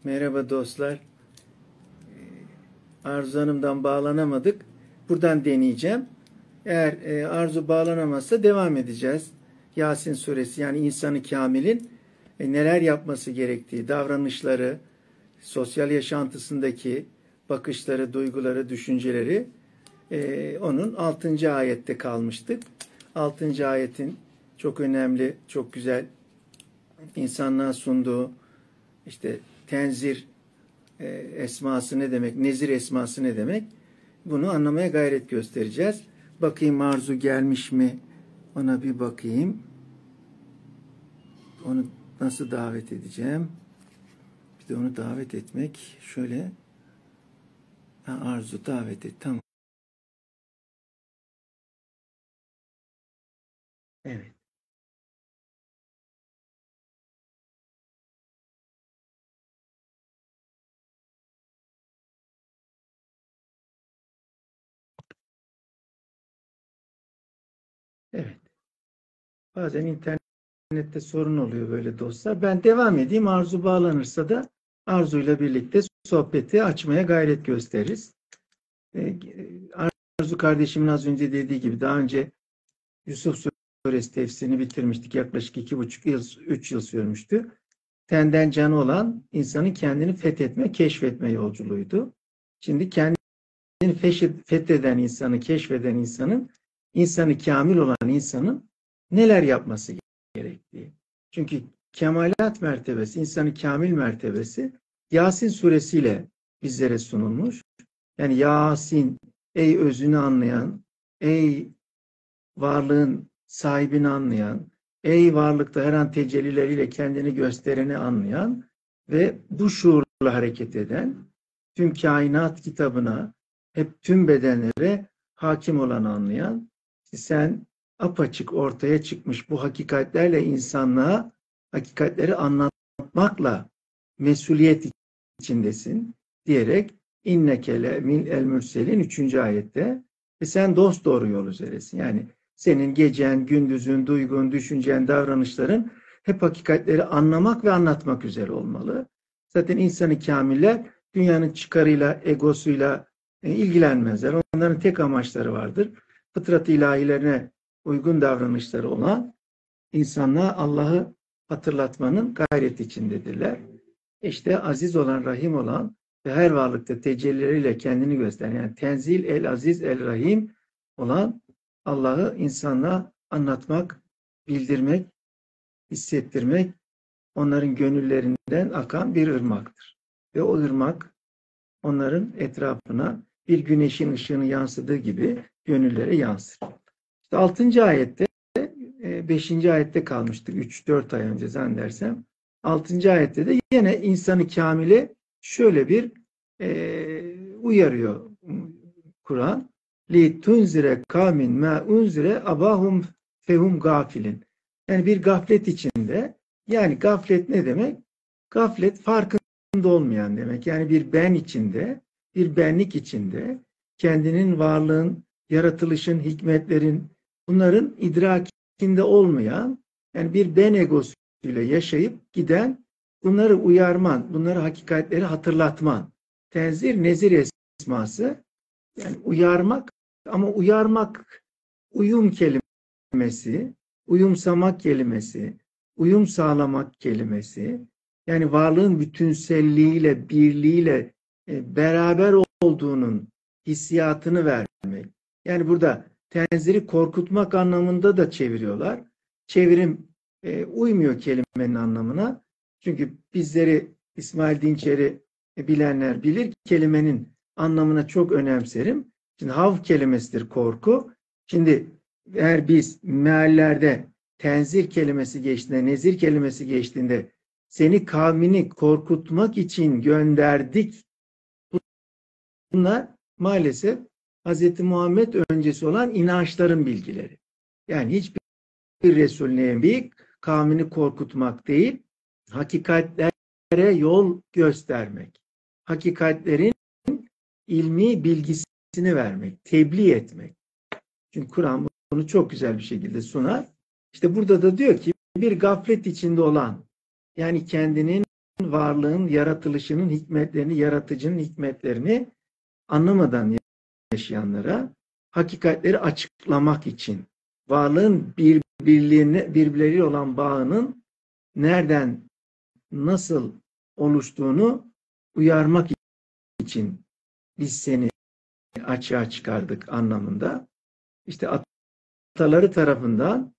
Merhaba dostlar. Arzu Hanım'dan bağlanamadık. Buradan deneyeceğim. Eğer Arzu bağlanamazsa devam edeceğiz. Yasin suresi yani insanı kamilin neler yapması gerektiği, davranışları, sosyal yaşantısındaki bakışları, duyguları, düşünceleri onun 6. ayette kalmıştık. 6. ayetin çok önemli, çok güzel insanlığa sunduğu işte tenzir esması ne demek, nezir esması ne demek? Bunu anlamaya gayret göstereceğiz. Bakayım Arzu gelmiş mi? Ona bir bakayım. Onu nasıl davet edeceğim? Bir de onu davet etmek. Şöyle. Arzu davet et. Tamam. Evet. Evet. Bazen internette sorun oluyor böyle dostlar. Ben devam edeyim. Arzu bağlanırsa da Arzu'yla birlikte sohbeti açmaya gayret gösteririz. Arzu kardeşimin az önce dediği gibi daha önce Yusuf Suresi tefsirini bitirmiştik. Yaklaşık 2,5 yıl, 3 yıl sürmüştü. Tenden canı olan insanın kendini fethetme, keşfetme yolculuğuydu. Şimdi kendini fetheden insanı, keşfeden insanı kamil olan insanın neler yapması gerektiği. Çünkü kemalat mertebesi, insanı kamil mertebesi Yasin suresiyle bizlere sunulmuş. Yani Yasin, ey özünü anlayan, ey varlığın sahibini anlayan, ey varlıkta her an tecellileriyle kendini göstereni anlayan ve bu şuurla hareket eden, tüm kainat kitabına, hep tüm bedenlere hakim olan anlayan, sen apaçık ortaya çıkmış bu hakikatlerle insanlığa hakikatleri anlatmakla mesuliyet içindesin diyerek inneke min el mürselin 3. ayette sen dosdoğru yol üzeresin. Yani senin gecen, gündüzün, duygun, düşüncen, davranışların hep hakikatleri anlamak ve anlatmak üzere olmalı. Zaten insanı kamiller dünyanın çıkarıyla, egosuyla ilgilenmezler. Onların tek amaçları vardır. Fıtrat-ı ilahilerine uygun davranışları olan insanlığa Allah'ı hatırlatmanın gayreti içindedirler. İşte aziz olan, rahim olan ve her varlıkta tecellileriyle kendini gösteren, yani tenzil el aziz el rahim olan Allah'ı insanlığa anlatmak, bildirmek, hissettirmek, onların gönüllerinden akan bir ırmaktır. Ve o ırmak onların etrafına bir güneşin ışığını yansıdığı gibi gönüllere yansır. İşte 6. ayette, 5. ayette kalmıştık 3-4 ay önce zannedersem. 6. ayette de yine insanı kamile şöyle bir uyarıyor Kur'an. Li tunzire kavmin ma unzire abahum fehum gafilin. Yani bir gaflet içinde, yani gaflet ne demek? Gaflet farkında olmayan demek. Yani bir ben içinde, bir benlik içinde kendinin varlığın, yaratılışın, hikmetlerin bunların idrakinde olmayan, yani bir ben egosuyla yaşayıp giden, bunları uyarman, bunları hakikatleri hatırlatman. Tenzir, nezir esması, yani uyarmak, ama uyarmak uyum kelimesi, uyumsamak kelimesi, uyum sağlamak kelimesi, yani varlığın bütünselliğiyle, birliğiyle beraber olduğunun hissiyatını vermek. Yani burada tenziri korkutmak anlamında da çeviriyorlar. Çevirim uymuyor kelimenin anlamına. Çünkü bizleri, İsmail Dinçer'i bilenler bilir, kelimenin anlamına çok önemserim. Şimdi hav kelimesidir korku. Şimdi eğer biz meallerde tenzir kelimesi geçtiğinde, nezir kelimesi geçtiğinde seni kavmini korkutmak için gönderdik. Bunlar maalesef Hz. Muhammed öncesi olan inançların bilgileri. Yani hiçbir Resul Nebi kavmini korkutmak değil, hakikatlere yol göstermek. Hakikatlerin ilmi bilgisini vermek, tebliğ etmek. Çünkü Kur'an bunu çok güzel bir şekilde sunar. İşte burada da diyor ki bir gaflet içinde olan, yani kendinin varlığın yaratılışının hikmetlerini, yaratıcının hikmetlerini anlamadan yaşayanlara hakikatleri açıklamak için, varlığın birbirleriyle olan bağının nereden, nasıl oluştuğunu uyarmak için biz seni açığa çıkardık anlamında. İşte ataları tarafından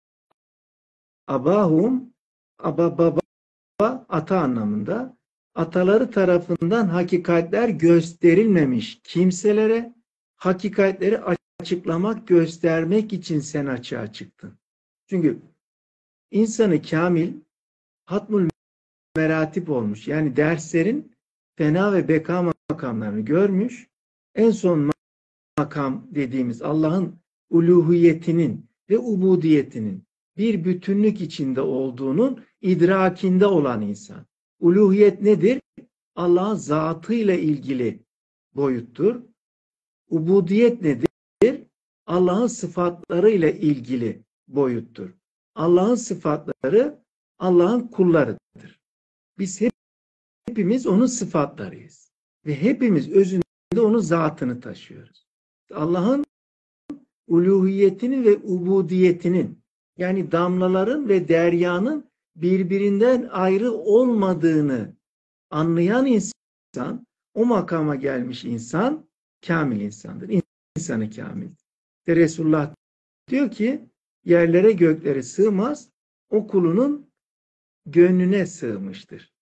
abahum, baba, ata anlamında, ataları tarafından hakikatler gösterilmemiş kimselere hakikatleri açıklamak, göstermek için sen açığa çıktın. Çünkü insanı kamil, hatmul meratip olmuş. Yani derslerin fena ve beka makamlarını görmüş. En son makam dediğimiz Allah'ın uluhiyetinin ve ubudiyetinin bir bütünlük içinde olduğunun idrakinde olan insan. Uluhiyet nedir? Allah'ın zatıyla ilgili boyuttur. Ubudiyet nedir? Allah'ın sıfatlarıyla ilgili boyuttur. Allah'ın sıfatları Allah'ın kullarıdır. Biz hepimiz onun sıfatlarıyız. Ve hepimiz özünde onun zatını taşıyoruz. Allah'ın uluhiyetinin ve ubudiyetinin, yani damlaların ve deryanın birbirinden ayrı olmadığını anlayan insan, o makama gelmiş insan kamil insandır. İnsanı kamil. İşte Resulullah diyor ki yerlere göklere sığmaz, o kulunun gönlüne sığmıştır.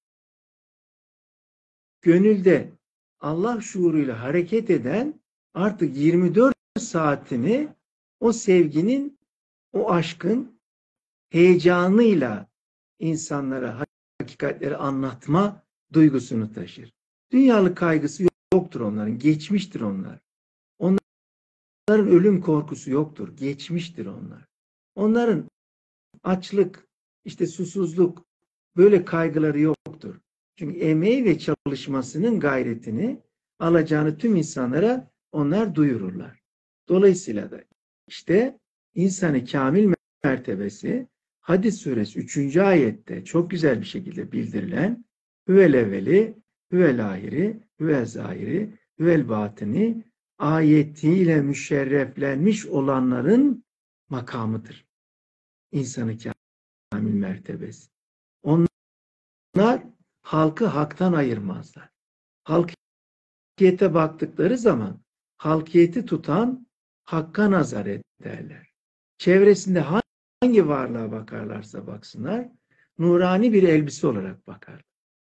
Gönülde Allah şuuruyla hareket eden artık 24 saatini o sevginin, o aşkın heyecanıyla insanlara hakikatleri anlatma duygusunu taşır. Dünyalık kaygısı yoktur onların, geçmiştir onlar. Onların ölüm korkusu yoktur, geçmiştir onlar. Onların açlık, işte susuzluk, böyle kaygıları yoktur. Çünkü emeği ve çalışmasının gayretini alacağını tüm insanlara onlar duyururlar. Dolayısıyla da işte insanı kamil mertebesi Hadid suresi 3. ayette çok güzel bir şekilde bildirilen huvel evveli, huvel ahiri, huvel zahiri, huvel batini ayetiyle müşerreflenmiş olanların makamıdır. İnsanı kamil mertebesi. Onlar halkı haktan ayırmazlar. Halkiyete baktıkları zaman halkiyeti tutan hakka nazar ederler. Çevresinde hangi varlığa bakarlarsa baksınlar, nurani bir elbise olarak bakarlar.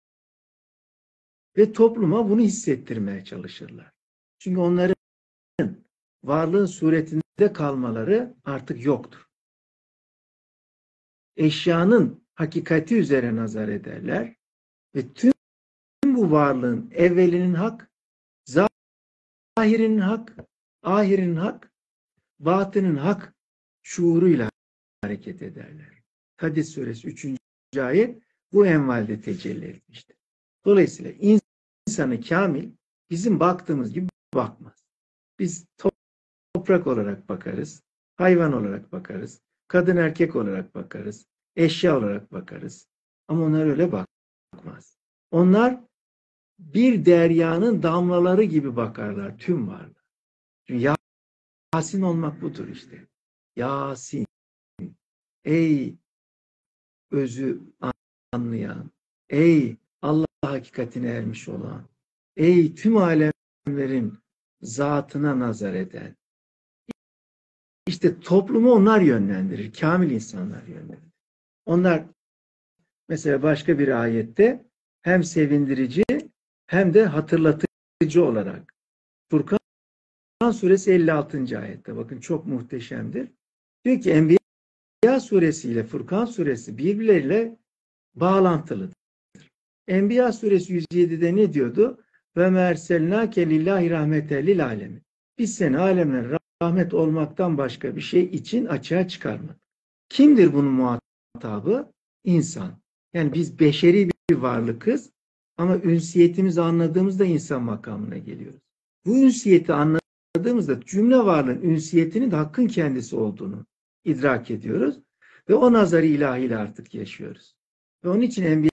Ve topluma bunu hissettirmeye çalışırlar. Çünkü onların varlığın suretinde kalmaları artık yoktur. Eşyanın hakikati üzere nazar ederler ve tüm bu varlığın evvelinin hak, zahirinin hak, ahirinin hak, batının hak şuuruyla hareket ederler. Hadid suresi 3. ayet bu envalde tecelli etmiştir. Dolayısıyla insanı kamil bizim baktığımız gibi bakmaz. Biz toprak olarak bakarız, hayvan olarak bakarız, kadın erkek olarak bakarız, eşya olarak bakarız. Ama onlar öyle bakmaz. Onlar bir deryanın damlaları gibi bakarlar tüm varlığa. Çünkü Yasin olmak budur işte. Yasin. Ey özü anlayan, ey Allah hakikatine ermiş olan, ey tüm alemlerin zatına nazar eden. İşte toplumu onlar yönlendirir. Kamil insanlar yönlendirir. Onlar mesela başka bir ayette hem sevindirici hem de hatırlatıcı olarak. Furkan suresi 56. ayette bakın çok muhteşemdir. Diyor ki Enbiya suresi ile Furkan suresi birbirleriyle bağlantılıdır. Enbiya suresi 107'de ne diyordu? Ve merselnâke lillahi rahmeten lil alemin. Biz seni alemlere rahmet olmaktan başka bir şey için açığa çıkarmadık. Kimdir bunun muhatabı? İnsan. Yani biz beşeri bir varlıkız ama ünsiyetimizi anladığımızda insan makamına geliyoruz. Bu ünsiyeti anladığımızda cümle varlığın ünsiyetinin de hakkın kendisi olduğunu idrak ediyoruz ve o nazarı ilahiyle artık yaşıyoruz. Ve onun için Enbiya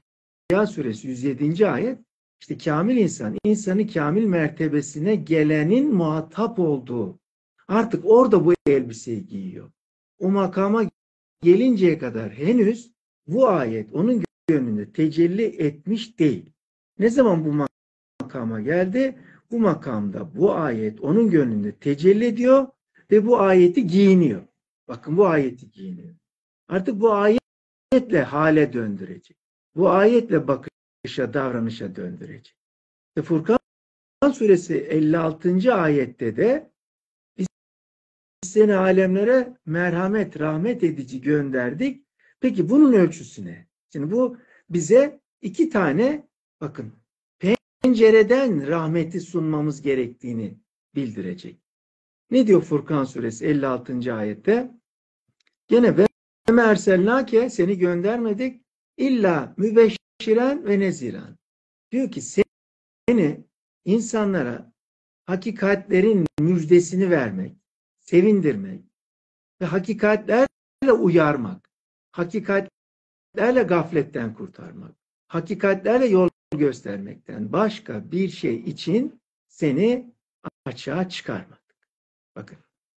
suresi 107. ayet işte kamil insan, insanı kamil mertebesine gelenin muhatap olduğu. Artık orada bu elbiseyi giyiyor. O makama gelinceye kadar henüz bu ayet onun gönlünde tecelli etmiş değil. Ne zaman bu makama geldi? Bu makamda bu ayet onun gönlünde tecelli ediyor ve bu ayeti giyiniyor. Bakın bu ayeti giyiniyor. Artık bu ayetle hale döndürecek. Bu ayetle bakışa, davranışa döndürecek. Furkan suresi 56. ayette de biz seni alemlere merhamet, rahmet edici gönderdik. Peki bunun ölçüsü ne? Şimdi bu bize iki tane bakın pencereden rahmeti sunmamız gerektiğini bildirecek. Ne diyor Furkan suresi 56. ayette? Gene ve merselnake seni göndermedik illa mübeşşiren ve neziran. Diyor ki seni insanlara hakikatlerin müjdesini vermek, sevindirmek ve hakikatlerle uyarmak, hakikatlerle gafletten kurtarmak, hakikatlerle yol göstermekten başka bir şey için seni açığa çıkarmadık. Bakın.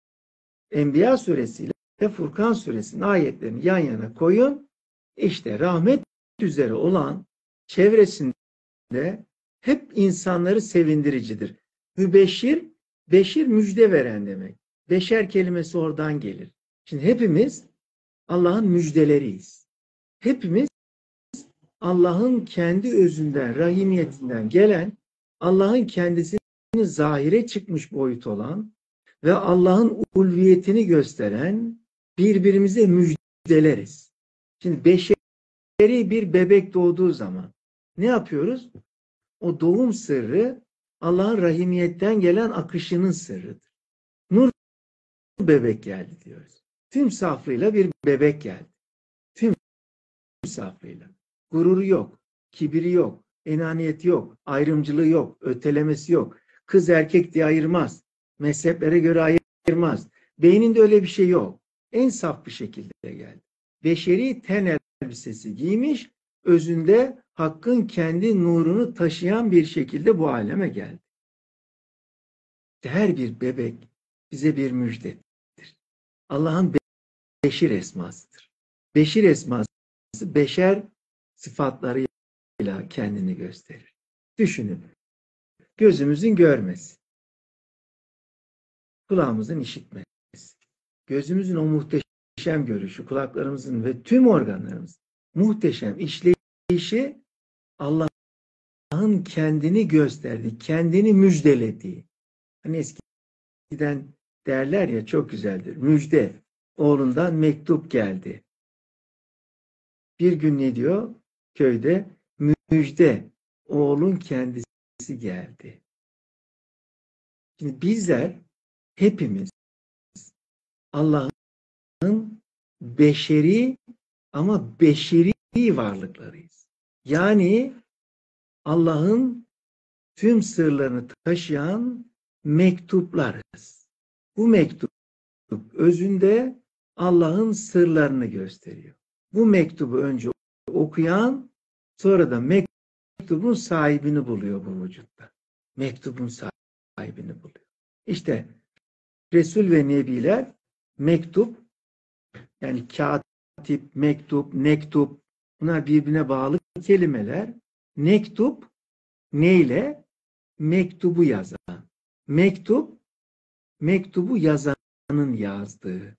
Enbiya suresi ile Furkan suresinin ayetlerini yan yana koyun. İşte rahmet üzere olan çevresinde hep insanları sevindiricidir. Mübeşşir, beşir müjde veren demek. Beşer kelimesi oradan gelir. Şimdi hepimiz Allah'ın müjdeleriyiz. Hepimiz Allah'ın kendi özünden, rahimiyetinden gelen, Allah'ın kendisini zahire çıkmış boyut olan ve Allah'ın ulviyetini gösteren birbirimize müjdeleriz. Şimdi beşeri bir bebek doğduğu zaman ne yapıyoruz? O doğum sırrı Allah'ın rahimiyetten gelen akışının sırrıdır. Nur bebek geldi diyoruz. Tüm saflığıyla bir bebek geldi. Tüm saflığıyla. Gururu yok, kibiri yok, enaniyeti yok, ayrımcılığı yok, ötelemesi yok. Kız erkek diye ayırmaz. Mezheplere göre ayırmaz. Beyninde öyle bir şey yok. En saf bir şekilde geldi. Beşeri ten elbisesi giymiş, özünde Hakk'ın kendi nurunu taşıyan bir şekilde bu aleme geldi. Her bir bebek bize bir müjdedir. Allah'ın beşir esmasıdır. Beşir esması beşer sıfatlarıyla kendini gösterir. Düşünün. Gözümüzün görmesi, kulağımızın işitmesi, gözümüzün o muhteşem görüşü, kulaklarımızın ve tüm organlarımızın muhteşem işleyişi Allah'ın kendini gösterdiği, kendini müjdelediği. Hani eskiden derler ya çok güzeldir. Müjde, oğlundan mektup geldi. Bir gün ne diyor? Köyde müjde, oğlun kendisi geldi. Şimdi bizler hepimiz Allah'ın beşeri ama beşeri varlıklarıyız. Yani Allah'ın tüm sırlarını taşıyan mektuplarız. Bu mektup özünde Allah'ın sırlarını gösteriyor. Bu mektubu önce okuyan sonra da mektubun sahibini buluyor bu vücutta. Mektubun sahibini buluyor. İşte Resul ve Nebiler mektup yani katip, mektup, nektup bunlar birbirine bağlı kelimeler. Mektup neyle? Mektubu yazan. Mektup, mektubu yazanın yazdığı.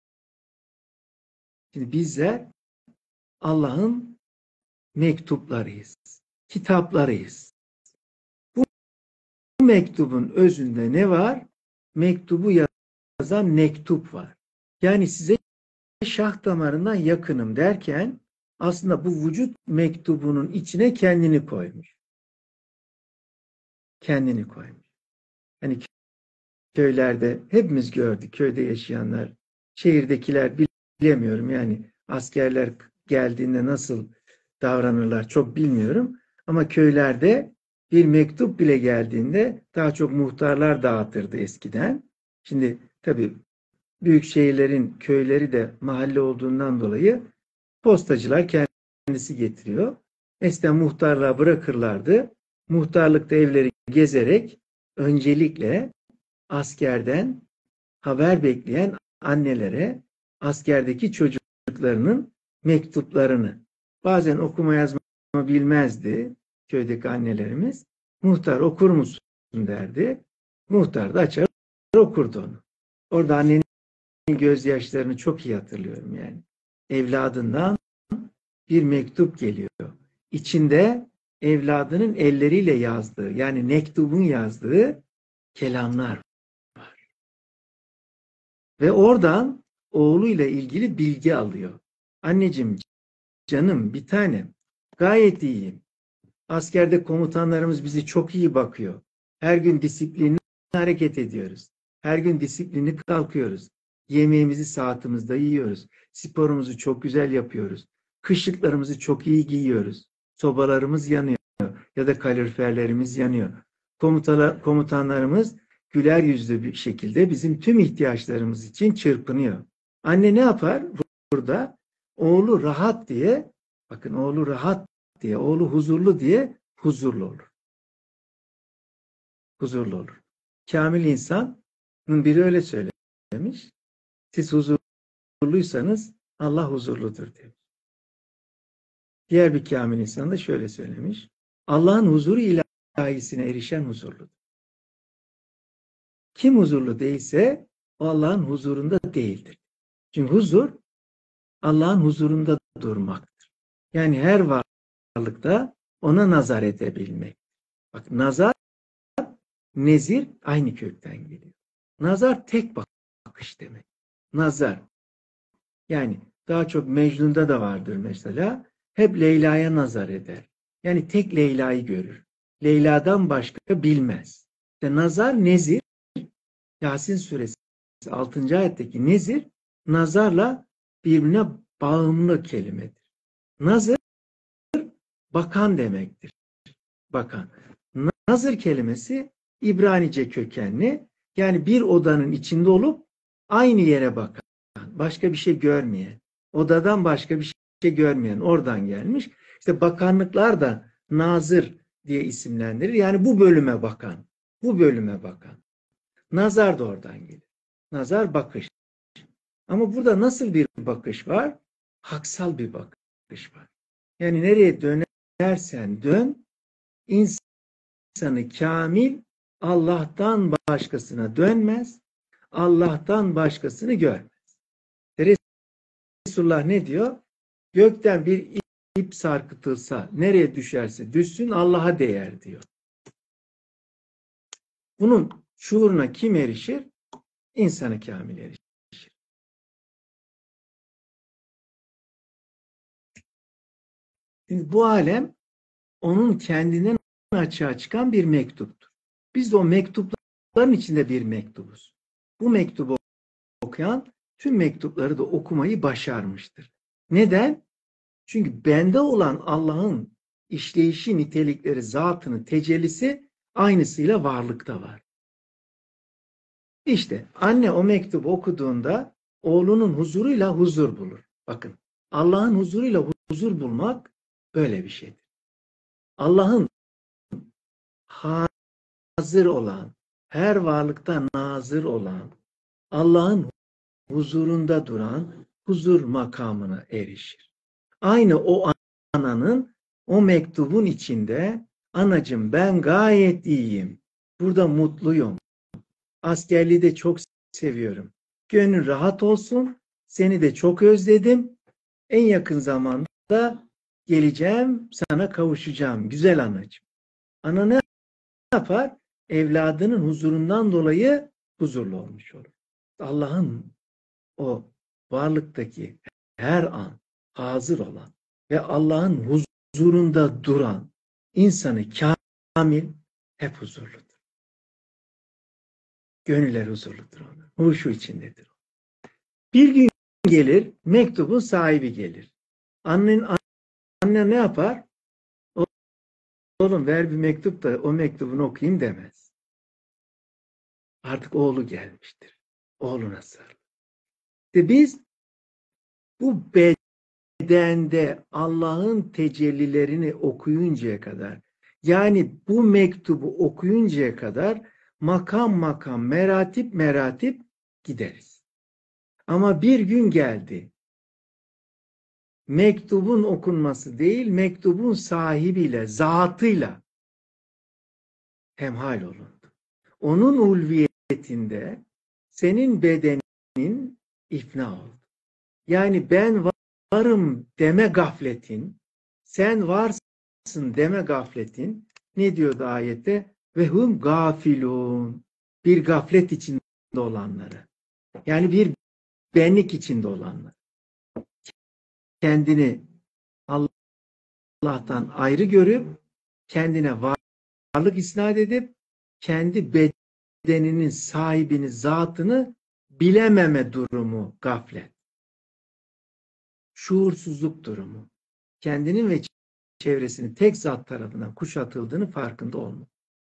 Şimdi bizler Allah'ın mektuplarıyız. Kitaplarıyız. Bu mektubun özünde ne var? Mektubu yazan mektup var. Yani size şah damarından yakınım derken aslında bu vücut mektubunun içine kendini koymuş. Kendini koymuş. Hani köylerde hepimiz gördük. Köyde yaşayanlar, şehirdekiler bilemiyorum. Yani askerler geldiğinde nasıl davranırlar çok bilmiyorum. Ama köylerde bir mektup bile geldiğinde daha çok muhtarlar dağıtırdı eskiden. Şimdi tabii büyük şehirlerin köyleri de mahalle olduğundan dolayı postacılar kendisi getiriyor. Eskiden muhtarlığa bırakırlardı. Muhtarlıkta evleri gezerek öncelikle askerden haber bekleyen annelere askerdeki çocuklarının mektuplarını, bazen okuma yazma bilmezdi köydeki annelerimiz. Muhtar okur musun derdi. Muhtar da açar okurdu onu. Orada annenin gözyaşlarını çok iyi hatırlıyorum yani. Evladından bir mektup geliyor. İçinde evladının elleriyle yazdığı, yani mektubun yazdığı kelamlar var. Ve oradan oğluyla ilgili bilgi alıyor. Anneciğim, canım, bir tanem, gayet iyiyim. Askerde komutanlarımız bizi çok iyi bakıyor. Her gün disiplinli hareket ediyoruz. Her gün disiplinli kalkıyoruz. Yemeğimizi saatimizde yiyoruz. Sporumuzu çok güzel yapıyoruz. Kışlıklarımızı çok iyi giyiyoruz. Sobalarımız yanıyor ya da kaloriferlerimiz yanıyor. Komutanlarımız güler yüzlü bir şekilde bizim tüm ihtiyaçlarımız için çırpınıyor. Anne ne yapar burada? Oğlu rahat diye, bakın oğlu rahat diye, oğlu huzurlu diye huzurlu olur. Huzurlu olur. Kamil insanın biri öyle söylemiş. Siz huzurluysanız Allah huzurludur demiş. Diğer bir kamil insan da şöyle söylemiş. Allah'ın huzuru ilahisine erişen huzurludur. Kim huzurlu değilse o Allah'ın huzurunda değildir. Çünkü huzur Allah'ın huzurunda durmaktır. Yani her varlıkta ona nazar edebilmek. Bak, nazar, nezir aynı kökten geliyor. Nazar tek bakış demek. Nazar. Yani daha çok Mecnun'da da vardır mesela. Hep Leyla'ya nazar eder. Yani tek Leyla'yı görür. Leyla'dan başka bilmez. İşte nazar, nezir, Yasin suresi 6. ayetteki nezir, nazarla birbirine bağımlı kelimedir. Nazır, bakan demektir. Bakan. Nazır kelimesi İbranice kökenli. Yani bir odanın içinde olup aynı yere bakan, başka bir şey görmeyen, odadan başka bir şey görmeyen, oradan gelmiş. İşte bakanlıklar da nazır diye isimlendirir. Yani bu bölüme bakan, bu bölüme bakan. Nazar da oradan gelir. Nazar bakış. Ama burada nasıl bir bakış var? Haksal bir bakış var. Yani nereye dönersen dön, insanı kamil Allah'tan başkasına dönmez, Allah'tan başkasını görmez. Resulullah ne diyor? Gökten bir ip sarkıtılsa, nereye düşerse düşsün Allah'a değer diyor. Bunun şuuruna kim erişir? İnsanı kamil erişir. Şimdi bu alem onun kendinden açığa çıkan bir mektuptur. Biz de o mektupların içinde bir mektubuz. Bu mektubu okuyan tüm mektupları da okumayı başarmıştır. Neden? Çünkü bende olan Allah'ın işleyişi, nitelikleri, zatını, tecellisi aynısıyla varlıkta var. İşte anne o mektubu okuduğunda oğlunun huzuruyla huzur bulur. Bakın, Allah'ın huzuruyla huzur bulmak böyle bir şeydir. Allah'ın hazır olan, her varlıkta nazır olan, Allah'ın huzurunda duran huzur makamına erişir. Aynı o ananın o mektubun içinde, anacığım ben gayet iyiyim, burada mutluyum, askerliği de çok seviyorum, gönlün rahat olsun, seni de çok özledim, en yakın zamanda geleceğim, sana kavuşacağım güzel anacığım. Ana ne yapar? Evladının huzurundan dolayı huzurlu olmuş olur. Allah'ın o varlıktaki her an hazır olan ve Allah'ın huzurunda duran insanı kamil hep huzurludur. Gönüller huzurludur onun. Huşu içindedir. Bir gün gelir, mektubun sahibi gelir. Anne ne yapar? Oğlum ver bir mektup da o mektubunu okuyayım demez. Artık oğlu gelmiştir. Oğluna sarılır. İşte biz bu bedende Allah'ın tecellilerini okuyuncaya kadar, yani bu mektubu okuyuncaya kadar makam makam, meratip meratip gideriz. Ama bir gün geldi, mektubun okunması değil, mektubun sahibiyle, zatıyla hemhal olundu. Onun ulviyetinde senin bedenin ifna oldu. Yani ben varım deme gafletin, sen varsın deme gafletin, ne diyordu ayette? Ve hum gafilun. Bir gaflet içinde olanları. Yani bir benlik içinde olanlar. Kendini Allah'tan ayrı görüp, kendine varlık isnat edip, kendi bedeninin sahibini, zatını bilememe durumu gaflet. Şuursuzluk durumu. Kendinin ve çevresinin tek zat tarafından kuşatıldığını farkında olmak.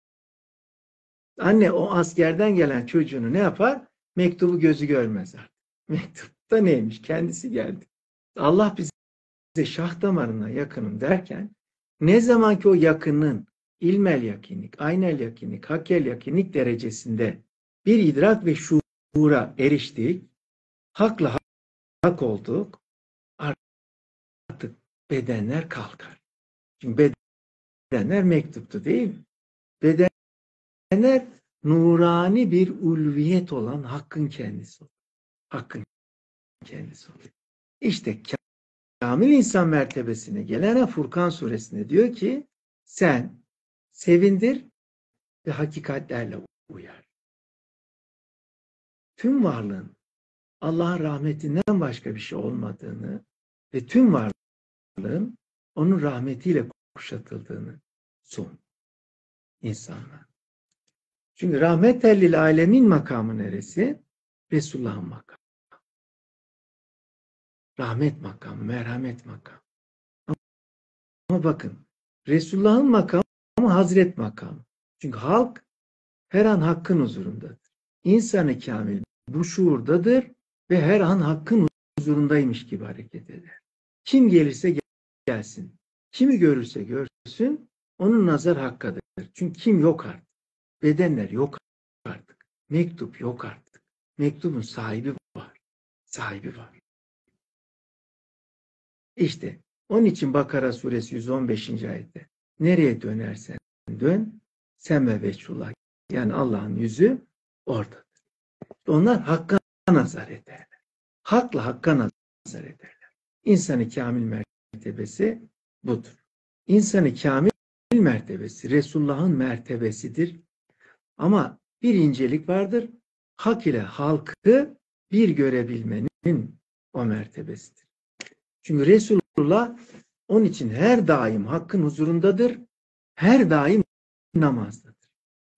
Anne o askerden gelen çocuğunu ne yapar? Mektubu gözü görmez artık. Mektupta neymiş? Kendisi geldi. Allah bize şah damarına yakınım derken ne zaman ki o yakının ilmel yakinlik, aynel yakinlik, hakkel yakinlik derecesinde bir idrak ve şuura eriştik, hakla hak olduk, artık bedenler kalkar. Çünkü bedenler mektuptu değil mi? Bedenler nurani bir ulviyet olan hakkın kendisi olur. Hakkın kendisi olur. İşte kamil insan mertebesine gelen Furkan suresinde diyor ki sen sevindir ve hakikatlerle uyar. Tüm varlığın Allah'ın rahmetinden başka bir şey olmadığını ve tüm varlığın onun rahmetiyle kuşatıldığını sun insanlar. Çünkü rahmetellil alemin makamı neresi? Resulullah'ın makamı. Rahmet makamı, merhamet makamı. Ama bakın, Resulullah'ın makamı Hazret makamı. Çünkü halk her an hakkın huzurundadır. İnsan-ı kamil bu şuurdadır ve her an hakkın huzurundaymış gibi hareket eder. Kim gelirse gelsin, kimi görürse görsün, onun nazar hakkadır. Çünkü kim yok artık. Bedenler yok artık. Mektup yok artık. Mektubun sahibi var. Sahibi var. İşte onun için Bakara suresi 115. ayette nereye dönersen dön, semme veçhullah. Yani Allah'ın yüzü oradadır. Onlar hakka nazar ederler. Hakla hakka nazar ederler. İnsan-ı kamil mertebesi budur. İnsan-ı kamil mertebesi Resulullah'ın mertebesidir. Ama bir incelik vardır. Hak ile halkı bir görebilmenin o mertebesidir. Çünkü Resulullah onun için her daim hakkın huzurundadır. Her daim namazdadır.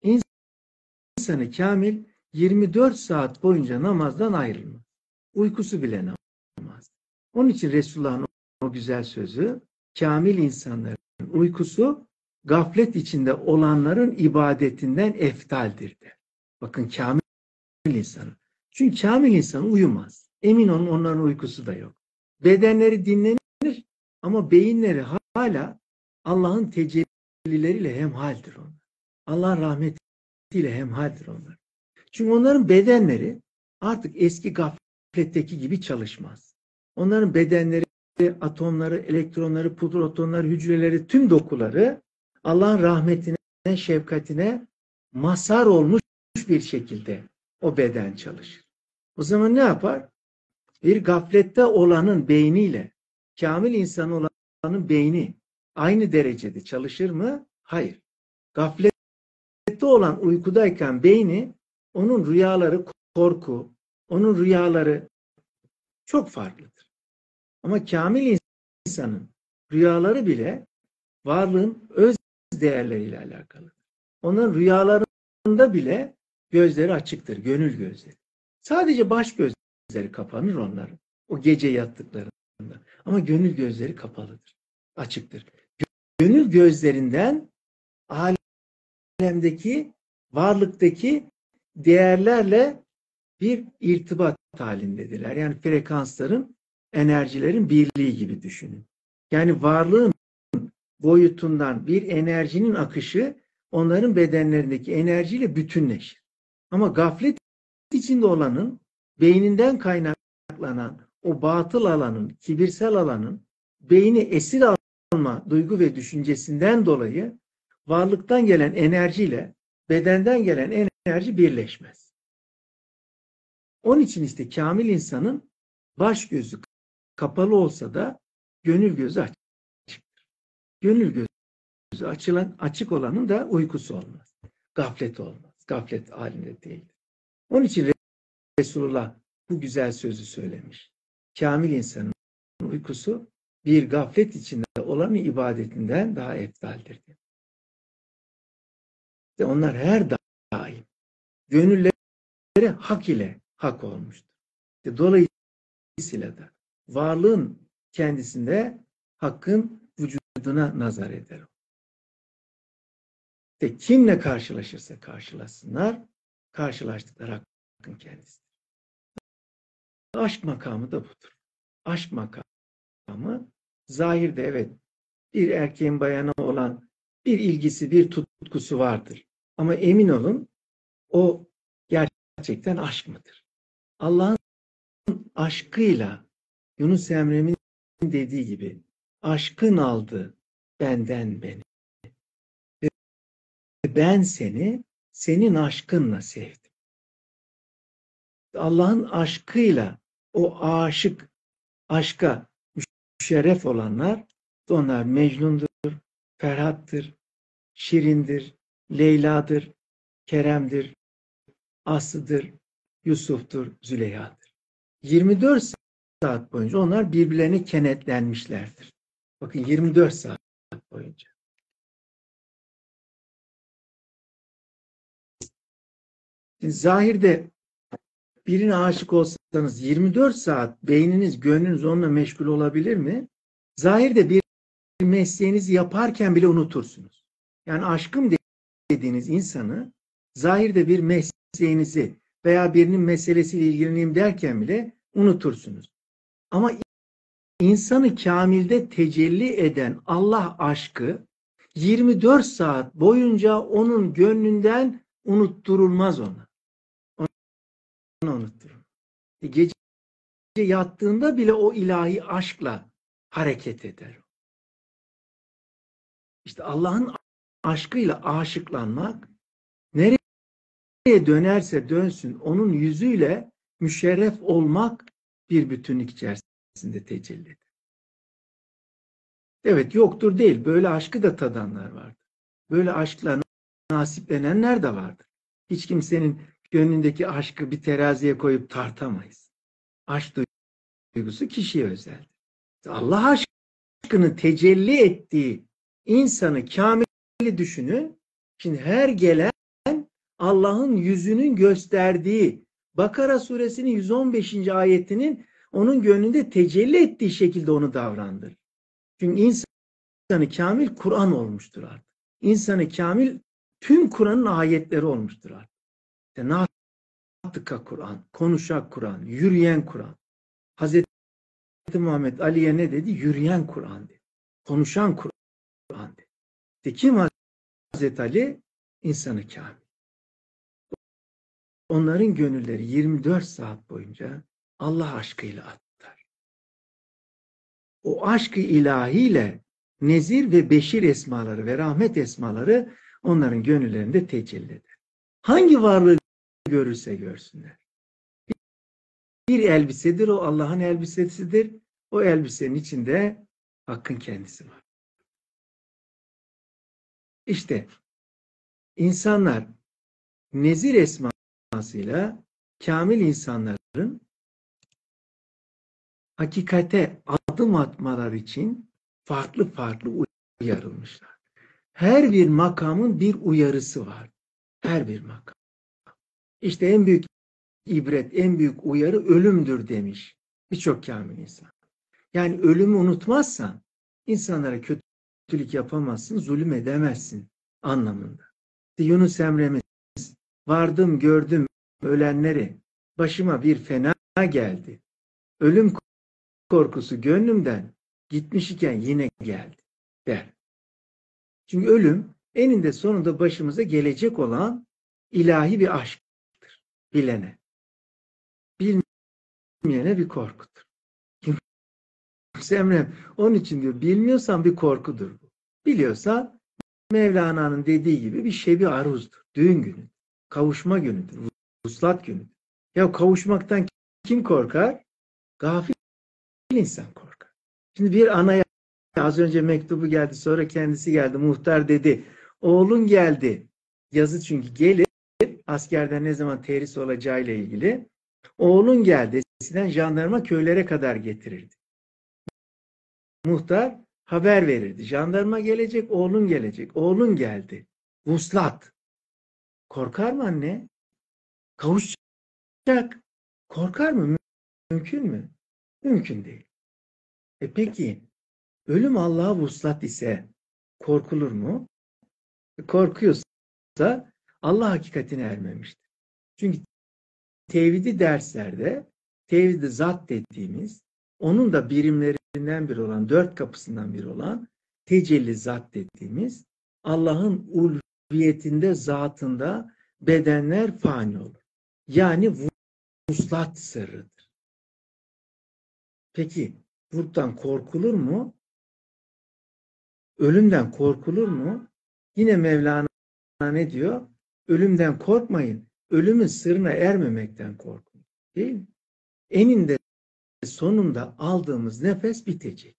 İnsan-ı kamil 24 saat boyunca namazdan ayrılmaz. Uykusu bile namaz. Onun için Resulullah'ın o güzel sözü, kamil insanların uykusu gaflet içinde olanların ibadetinden eftaldir der. Bakın kamil insanı. Çünkü kamil insan uyumaz. Emin olun onların uykusu da yok. Bedenleri dinlenir ama beyinleri hala Allah'ın tecellileriyle hemhaldir onlar. Allah'ın rahmetiyle hemhaldir onlar. Çünkü onların bedenleri artık eski gafletteki gibi çalışmaz. Onların bedenleri, atomları, elektronları, protonları, hücreleri, tüm dokuları Allah'ın rahmetine, şefkatine mazhar olmuş bir şekilde o beden çalışır. O zaman ne yapar? Bir gaflette olanın beyniyle kamil insan olanın beyni aynı derecede çalışır mı? Hayır. Gaflette olan uykudayken beyni, onun rüyaları korku, onun rüyaları çok farklıdır. Ama kamil insanın rüyaları bile varlığın öz değerleriyle alakalı. Onun rüyalarında bile gözleri açıktır, gönül gözleri. Sadece baş gözleri kapanır onların. O gece yattıklarında. Ama gönül gözleri kapalıdır, açıktır. Gönül gözlerinden alemdeki, varlıktaki değerlerle bir irtibat halindedirler. Yani frekansların enerjilerin birliği gibi düşünün. Yani varlığın boyutundan bir enerjinin akışı onların bedenlerindeki enerjiyle bütünleşir. Ama gaflet içinde olanın, beyninden kaynaklanan o batıl alanın, kibirsel alanın beyni esir alma duygu ve düşüncesinden dolayı varlıktan gelen enerjiyle bedenden gelen enerji birleşmez. Onun için işte kamil insanın baş gözü kapalı olsa da gönül gözü açıktır. Gönül gözü açık olanın da uykusu olmaz. Gaflet olmaz. Gaflet halinde değildir. Onun için Resulullah bu güzel sözü söylemiş. Kamil insanın uykusu bir gaflet içinde olan ibadetinden daha eftaldir. İşte onlar her daim gönülleri hak ile hak olmuştur. İşte dolayısıyla da varlığın kendisinde hakkın vücuduna nazar eder. İşte kimle karşılaşırsa karşılaşsınlar, karşılaştıkları hakkın kendisidir. Aşk makamı da budur. Aşk makamı zahirde evet bir erkeğin bayana olan bir ilgisi, bir tutkusu vardır. Ama emin olun o gerçekten aşk mıdır? Allah'ın aşkıyla Yunus Emre'nin dediği gibi aşkın aldı benden beni. Ve ben seni senin aşkınla sevdim. Allah'ın aşkıyla o aşka müşerref olanlar onlar Mecnun'dur, Ferhat'tır, Şirin'dir, Leyla'dır, Kerem'dir, Aslı'dır, Yusuf'tur, Züleyha'dır. 24 saat boyunca onlar birbirlerine kenetlenmişlerdir. Bakın 24 saat boyunca. Şimdi zahirde birine aşık olsanız 24 saat beyniniz, gönlünüz onunla meşgul olabilir mi? Zahirde bir mesleğinizi yaparken bile unutursunuz. Yani aşkım dediğiniz insanı zahirde bir mesleğinizi veya birinin meselesiyle ilgileneyim derken bile unutursunuz. Ama insanı kamilde tecelli eden Allah aşkı 24 saat boyunca onun gönlünden unutturulmaz ona. Onu unutturun. Gece yattığında bile o ilahi aşkla hareket eder. İşte Allah'ın aşkıyla aşıklanmak nereye dönerse dönsün onun yüzüyle müşerref olmak bir bütünlük içerisinde tecelli eder. Evet yoktur değil. Böyle aşkı da tadanlar vardır. Böyle aşkla nasiplenenler de vardır. Hiç kimsenin gönlündeki aşkı bir teraziye koyup tartamayız. Aşk duygusu kişiye özel. Allah aşkının tecelli ettiği insanı kamili düşünün. Şimdi her gelen Allah'ın yüzünün gösterdiği Bakara suresinin 115. ayetinin onun gönlünde tecelli ettiği şekilde onu davrandır. Çünkü insanı kamil Kur'an olmuştur artık. İnsanı kamil tüm Kur'an'ın ayetleri olmuştur artık. İşte Natıka Kur'an, konuşan Kur'an, yürüyen Kur'an. Hazreti Muhammed Ali'ye ne dedi? Yürüyen Kur'an dedi. Konuşan Kur'an dedi. İşte kim Hazreti Ali? İnsanı kamil. Onların gönülleri 24 saat boyunca Allah aşkıyla atar. O aşk-ı ilahiyle Nezir ve Beşir esmaları ve rahmet esmaları onların gönüllerinde tecelli eder. Hangi varlığı görürse görsünler. Bir elbisedir, o Allah'ın elbisesidir. O elbisenin içinde Hakk'ın kendisi var. İşte insanlar Nezir esmasıyla kamil insanların hakikate adım atmalar için farklı farklı uyarılmışlar. Her bir makamın bir uyarısı var. Her bir makam. İşte en büyük ibret, en büyük uyarı ölümdür demiş birçok kamil insan. Yani ölümü unutmazsan insanlara kötülük yapamazsın, zulüm edemezsin anlamında. İşte Yunus Emre'miz vardım gördüm ölenleri, başıma bir fena geldi. Ölüm korkusu gönlümden gitmiş iken yine geldi der. Çünkü ölüm eninde sonunda başımıza gelecek olan ilahi bir aşktır. Bilene. Bilmeyene bir korkudur. Emre onun için diyor bilmiyorsan bir korkudur bu. Biliyorsan Mevlana'nın dediği gibi bir şebi aruzdur. Düğün günü. Kavuşma günüdür. Vuslat günüdür. Ya kavuşmaktan kim korkar? Gafil insan korkar. Şimdi bir anaya az önce mektubu geldi, sonra kendisi geldi. Muhtar dedi. Oğlun geldi. Yazı çünkü gelir. Askerden ne zaman terhis olacağıyla ilgili. Oğlun geldi. Eskiden jandarma köylere kadar getirirdi. Muhtar haber verirdi. Jandarma gelecek, oğlun gelecek. Oğlun geldi. Vuslat. Korkar mı anne? Kavuşacak. Korkar mı? Mümkün mü? Mümkün değil. Peki ölüm Allah'a vuslat ise korkulur mu? Korkuyorsa Allah hakikatine ermemiştir. Çünkü tevhidi derslerde tevhid-i zat dediğimiz onun da birimlerinden biri olan, dört kapısından biri olan tecelli zat dediğimiz Allah'ın ulviyetinde, zatında bedenler fani olur. Yani vuslat sırrıdır. Peki buradan korkulur mu? Ölümden korkulur mu? Yine Mevlana ne diyor? Ölümden korkmayın. Ölümün sırrına ermemekten korkun. Değil mi? Eninde sonunda aldığımız nefes bitecek.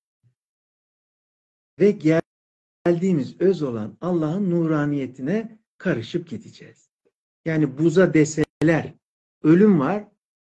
Ve geldiğimiz öz olan Allah'ın nuraniyetine karışıp gideceğiz. Yani buza deseler ölüm var.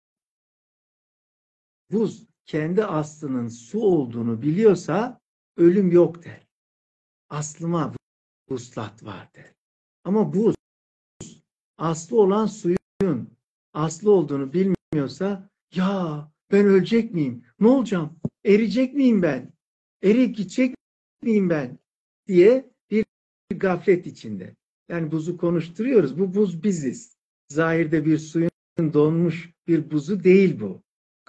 Buz kendi aslının su olduğunu biliyorsa ölüm yok der. Aslıma vuslat var der. Ama buz aslı olan suyun aslı olduğunu bilmiyorsa ya ben ölecek miyim? Ne olacağım? Eriyecek miyim ben? Eriyip gidecek miyim ben? Diye bir gaflet içinde. Yani buzu konuşturuyoruz. Bu buz biziz. Zahirde bir suyun donmuş bir buzu değil bu.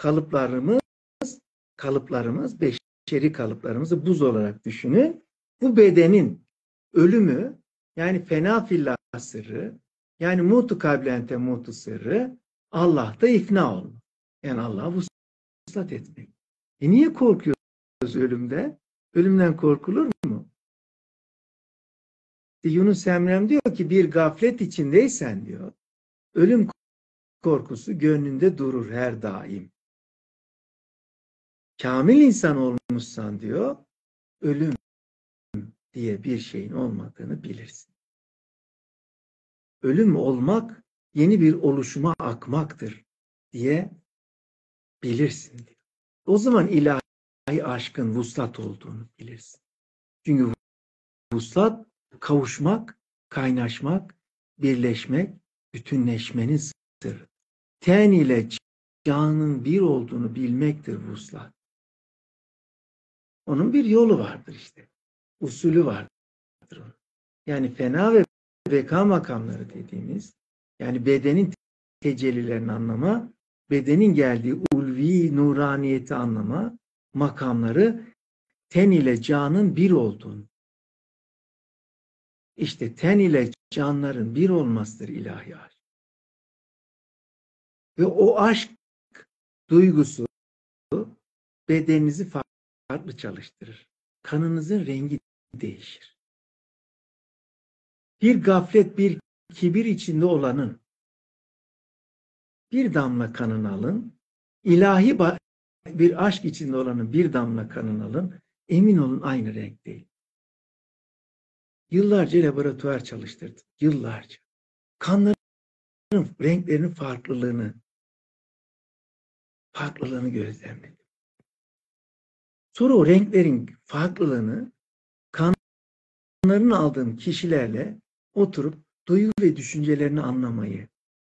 Kalıplarımız, beşeri kalıplarımızı buz olarak düşünün. Bu bedenin ölümü yani fena fillah sırrı yani mutu kablente mutu sırrı Allah'ta ifna olmak. Yani Allah'a vuslat etmek. Niye korkuyoruz ölümde? Ölümden korkulur mu? Yunus Emre'm diyor ki bir gaflet içindeysen diyor ölüm korkusu gönlünde durur her daim. Kamil insan olmuşsan diyor ölüm diye bir şeyin olmadığını bilirsin. Ölüm olmak yeni bir oluşuma akmaktır diye bilirsin diyor. O zaman ilahi aşkın vuslat olduğunu bilirsin. Çünkü vuslat kavuşmak, kaynaşmak, birleşmek, bütünleşmenin sırrı. Ten ile canın bir olduğunu bilmektir vuslat. Onun bir yolu vardır işte. Usulü vardır onun. Yani fena ve beka makamları dediğimiz yani bedenin tecellilerini anlama, bedenin geldiği ulvi nuraniyeti anlama makamları ten ile canın bir olduğunu. İşte ten ile canların bir olmasıdır ilahi aşk. Ve o aşk duygusu bedeninizi farklı çalıştırır. Kanınızın rengi değişir. Bir gaflet, bir kibir içinde olanın bir damla kanını alın, ilahi bir aşk içinde olanın bir damla kanını alın, emin olun aynı renk değil. Yıllarca laboratuvar çalıştırdım. Yıllarca. Kanların renklerinin farklılığını gözlemledim. Sonra o renklerin farklılığını kanlarını aldığım kişilerle oturup duygu ve düşüncelerini anlamayı,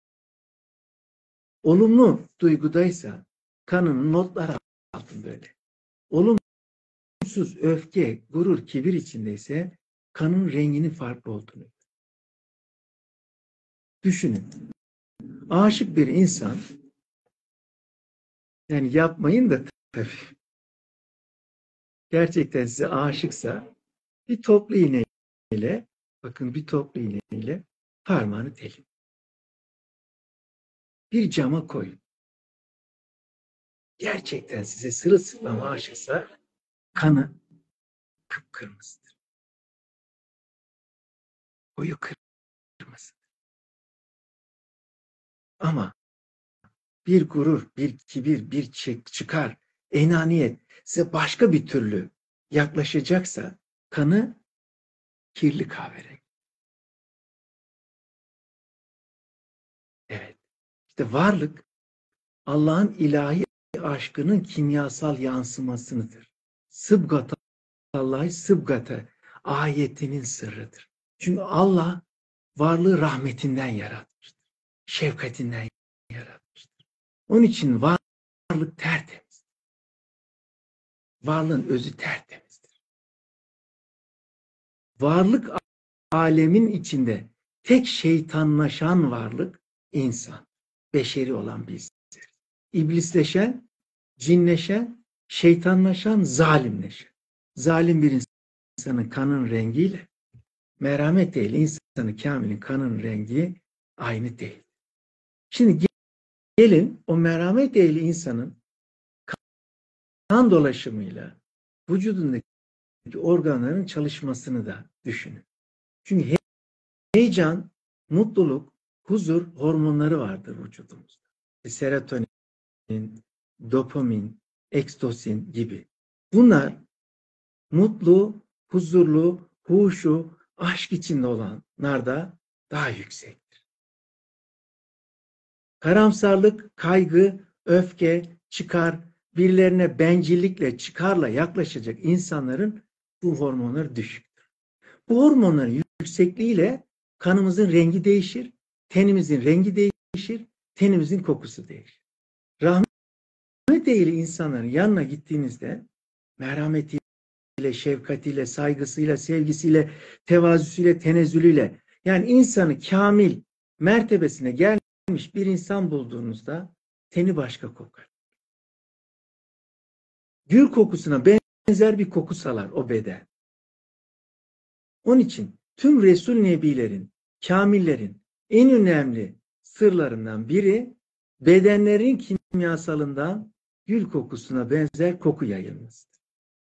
olumlu duygudaysa kanının notları aldım böyle. Olumsuz öfke, gurur, kibir içindeyse kanın renginin farklı olduğunu. Düşünün. Aşık bir insan yani yapmayın da tabii gerçekten size aşıksa bir toplu iğneyle, bakın bir toplu iğneyle parmağını delin. Bir cama koyun. Gerçekten size sırılsıklam aşıksa kanı kıpkırmızıdır. Koyu kırmızı. Ama bir gurur, bir kibir, bir çıkar, enaniyet size başka bir türlü yaklaşacaksa kanı kirli kahverengi. Evet. İşte varlık Allah'ın ilahi aşkının kimyasal yansımasıdır. Sıbgat Allah'ı sıbgata ayetinin sırrıdır. Çünkü Allah varlığı rahmetinden yaratmıştır. Şefkatinden yaratmıştır. Onun için varlık tertemiz. Varlığın özü tertemizdir. Varlık alemin içinde tek şeytanlaşan varlık insan. Beşeri olan bizler. İblisleşen, cinleşen, şeytanlaşan, zalimleşen. Zalim bir insanın kanın rengiyle merhamet değil, insanı kamilin kanın rengi aynı değil. Şimdi gelin o merhamet ehli insanın kan dolaşımıyla vücudundaki organların çalışmasını da düşünün. Çünkü heyecan, mutluluk, huzur hormonları vardır vücudumuzda. Serotonin, dopamin, ekstosin gibi. Bunlar mutlu, huzurlu, huşu, aşk içinde olanlarda daha yüksektir. Karamsarlık, kaygı, öfke, çıkar, birilerine bencillikle, çıkarla yaklaşacak insanların bu hormonları düşüktür. Bu hormonların yüksekliğiyle kanımızın rengi değişir, tenimizin rengi değişir, tenimizin kokusu değişir. Rahmet ehli insanların yanına gittiğinizde merhametiyle, şefkatiyle, saygısıyla, sevgisiyle, tevazüsüyle, tenezzülüyle yani insanı kamil mertebesine gelmiş bir insan bulduğunuzda teni başka kokar. Gül kokusuna benzer bir koku salar o beden. Onun için tüm Resul Nebilerin, kamillerin en önemli sırlarından biri bedenlerin kimyasalından gül kokusuna benzer koku yayılmasıdır.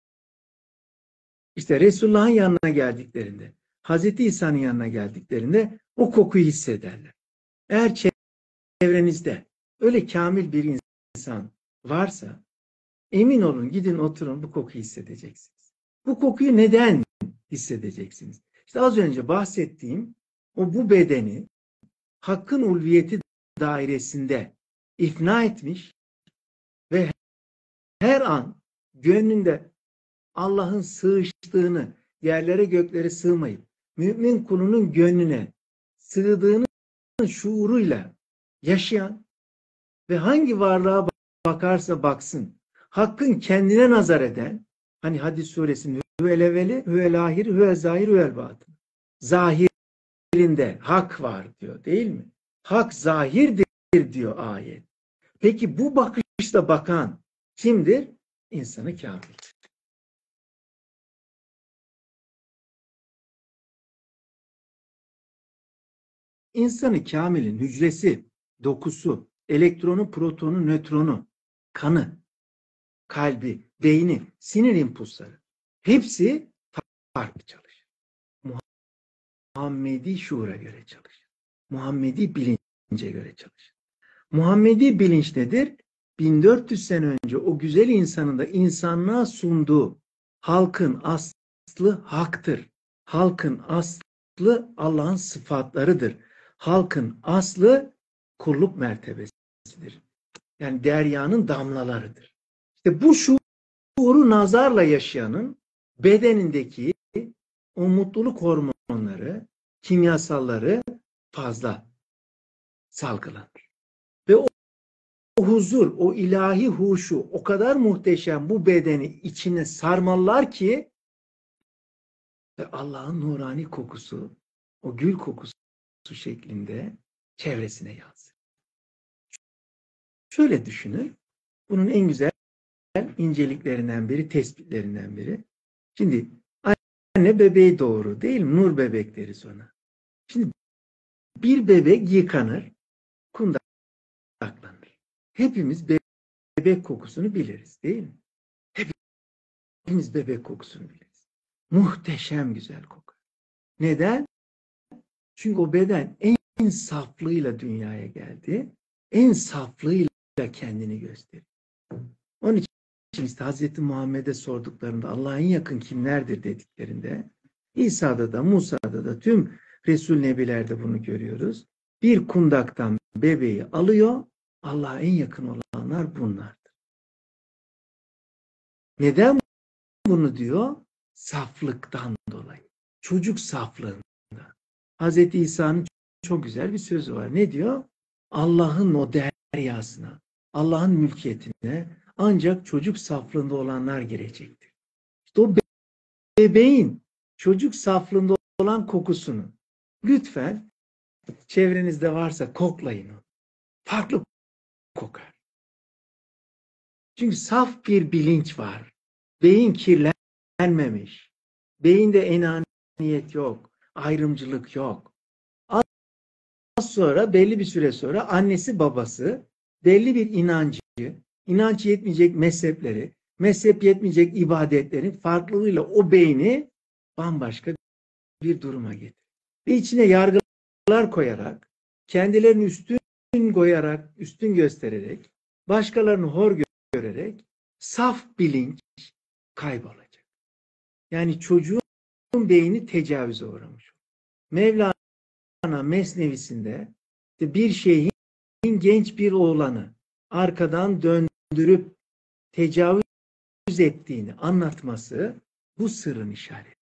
İşte Resulullah'ın yanına geldiklerinde, Hazreti İsa'nın yanına geldiklerinde o kokuyu hissederler. Eğer çevrenizde öyle kamil bir insan varsa emin olun gidin oturun bu kokuyu hissedeceksiniz. Bu kokuyu neden hissedeceksiniz? İşte az önce bahsettiğim bu bedeni Hakk'ın ulviyeti dairesinde ifna etmiş ve her an gönlünde Allah'ın sığıştığını, yerlere göklere sığmayıp mümin kulunun gönlüne sığdığını şuuruyla yaşayan ve hangi varlığa bakarsa baksın Hakk'ın kendine nazar eden, hani Hadis suresinin hüvel evveli, hüvel ahiri, hüvel zahir, hüvel batın. Zahirinde hak var diyor değil mi? Hak zahirdir diyor ayet. Peki bu bakışla bakan kimdir? İnsanı kamildir. İnsanı kamilin hücresi, dokusu, elektronu, protonu, nötronu, kanı, kalbi, beyni, sinir impulsları hepsi farklı çalışır. Muhammedi şuura göre çalışır. Muhammedi bilince göre çalışır. Muhammedi bilinç nedir? 1400 sene önce o güzel insanın da insanlığa sunduğu halkın aslı haktır. Halkın aslı Allah'ın sıfatlarıdır. Halkın aslı kulluk mertebesidir. Yani deryanın damlalarıdır. İşte bu şuuru nazarla yaşayanın bedenindeki o mutluluk hormonları, kimyasalları fazla salgılanır. Ve o huzur, o ilahi huşu o kadar muhteşem bu bedeni içine sarmalar ki ve Allah'ın nurani kokusu, o gül kokusu şeklinde çevresine yansır. Şöyle düşünün, bunun en güzel inceliklerinden biri, tespitlerinden biri. Şimdi anne bebeği doğurur değil mi? Nur bebek deriz ona. Şimdi bir bebek yıkanır, kundaklanır. Hepimiz bebek kokusunu biliriz değil mi? Hepimiz bebek kokusunu biliriz. Muhteşem güzel kokar. Neden? Çünkü o beden en saflığıyla dünyaya geldi. En saflığıyla kendini gösterir. Onun için işte Hazreti Muhammed'e sorduklarında Allah'a en yakın kimlerdir dediklerinde İsa'da da Musa'da da tüm Resul Nebilerde bunu görüyoruz. Bir kundaktan bebeği alıyor. Allah'a en yakın olanlar bunlardır. Neden bunu diyor? Saflıktan dolayı. Çocuk saflığında. Hazreti İsa'nın çok güzel bir sözü var. Ne diyor? Allah'ın o deryasına, Allah'ın mülkiyetine ancak çocuk saflığında olanlar girecektir. İşte o bebeğin çocuk saflığında olan kokusunu lütfen çevrenizde varsa koklayın onu. Farklı kokar. Çünkü saf bir bilinç var. Beyin kirlenmemiş. Beyinde enaniyet yok. Ayrımcılık yok. Az sonra belli bir süre sonra annesi babası belli bir inanç yetmeyecek mezhepleri, mezhep yetmeyecek ibadetlerin farklılığıyla o beyni bambaşka bir duruma getirir. Ve içine yargılar koyarak, kendilerini üstün göstererek, başkalarını hor görerek saf bilinç kaybolacak. Yani çocuğun beyni tecavüze uğramış. Mevlana Mesnevisinde bir şeyhin genç bir oğlanı arkadan döndürüp tecavüz ettiğini anlatması bu sırrın işareti.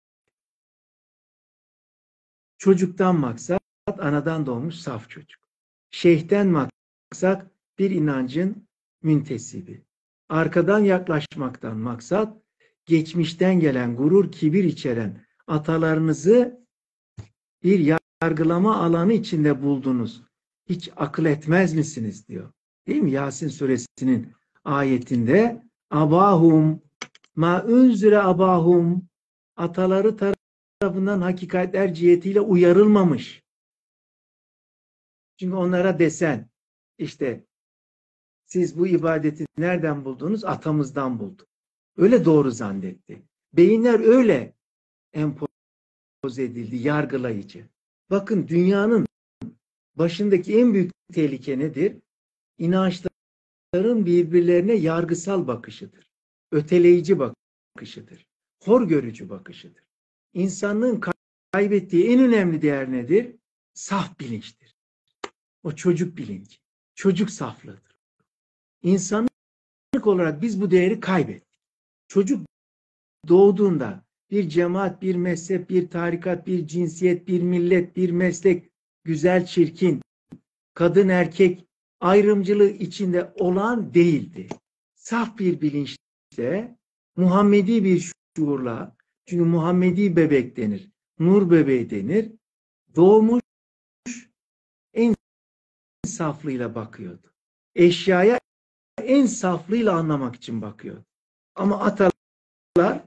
Çocuktan maksat anadan doğmuş saf çocuk. Şeyhten maksat bir inancın müntesibi. Arkadan yaklaşmaktan maksat geçmişten gelen gurur, kibir içeren atalarınızı bir yargılama alanı içinde buldunuz. Hiç akıl etmez misiniz diyor. Değil mi? Yasin suresinin ayetinde abahum ma unzire abahum ataları tarafından hakikatler cihetiyle uyarılmamış. Çünkü onlara desen işte siz bu ibadeti nereden buldunuz? Atamızdan bulduk. Öyle doğru zannetti. Beyinler öyle empoze edildi, yargılayıcı. Bakın dünyanın başındaki en büyük tehlike nedir? İnançların birbirlerine yargısal bakışıdır. Öteleyici bakışıdır. Hor görücü bakışıdır. İnsanlığın kaybettiği en önemli değer nedir? Saf bilinçtir. O çocuk bilinci. Çocuk saflığıdır. İnsanlık olarak biz bu değeri kaybettik. Çocuk doğduğunda bir cemaat, bir mezhep, bir tarikat, bir cinsiyet, bir millet, bir meslek, güzel, çirkin, kadın, erkek ayrımcılığı içinde olan değildi. Saf bir bilinçle, Muhammedi bir şuurla, çünkü Muhammedi bebek denir, nur bebeği denir, doğmuş en saflığıyla bakıyordu. Eşyaya en saflığıyla anlamak için bakıyordu. Ama atalar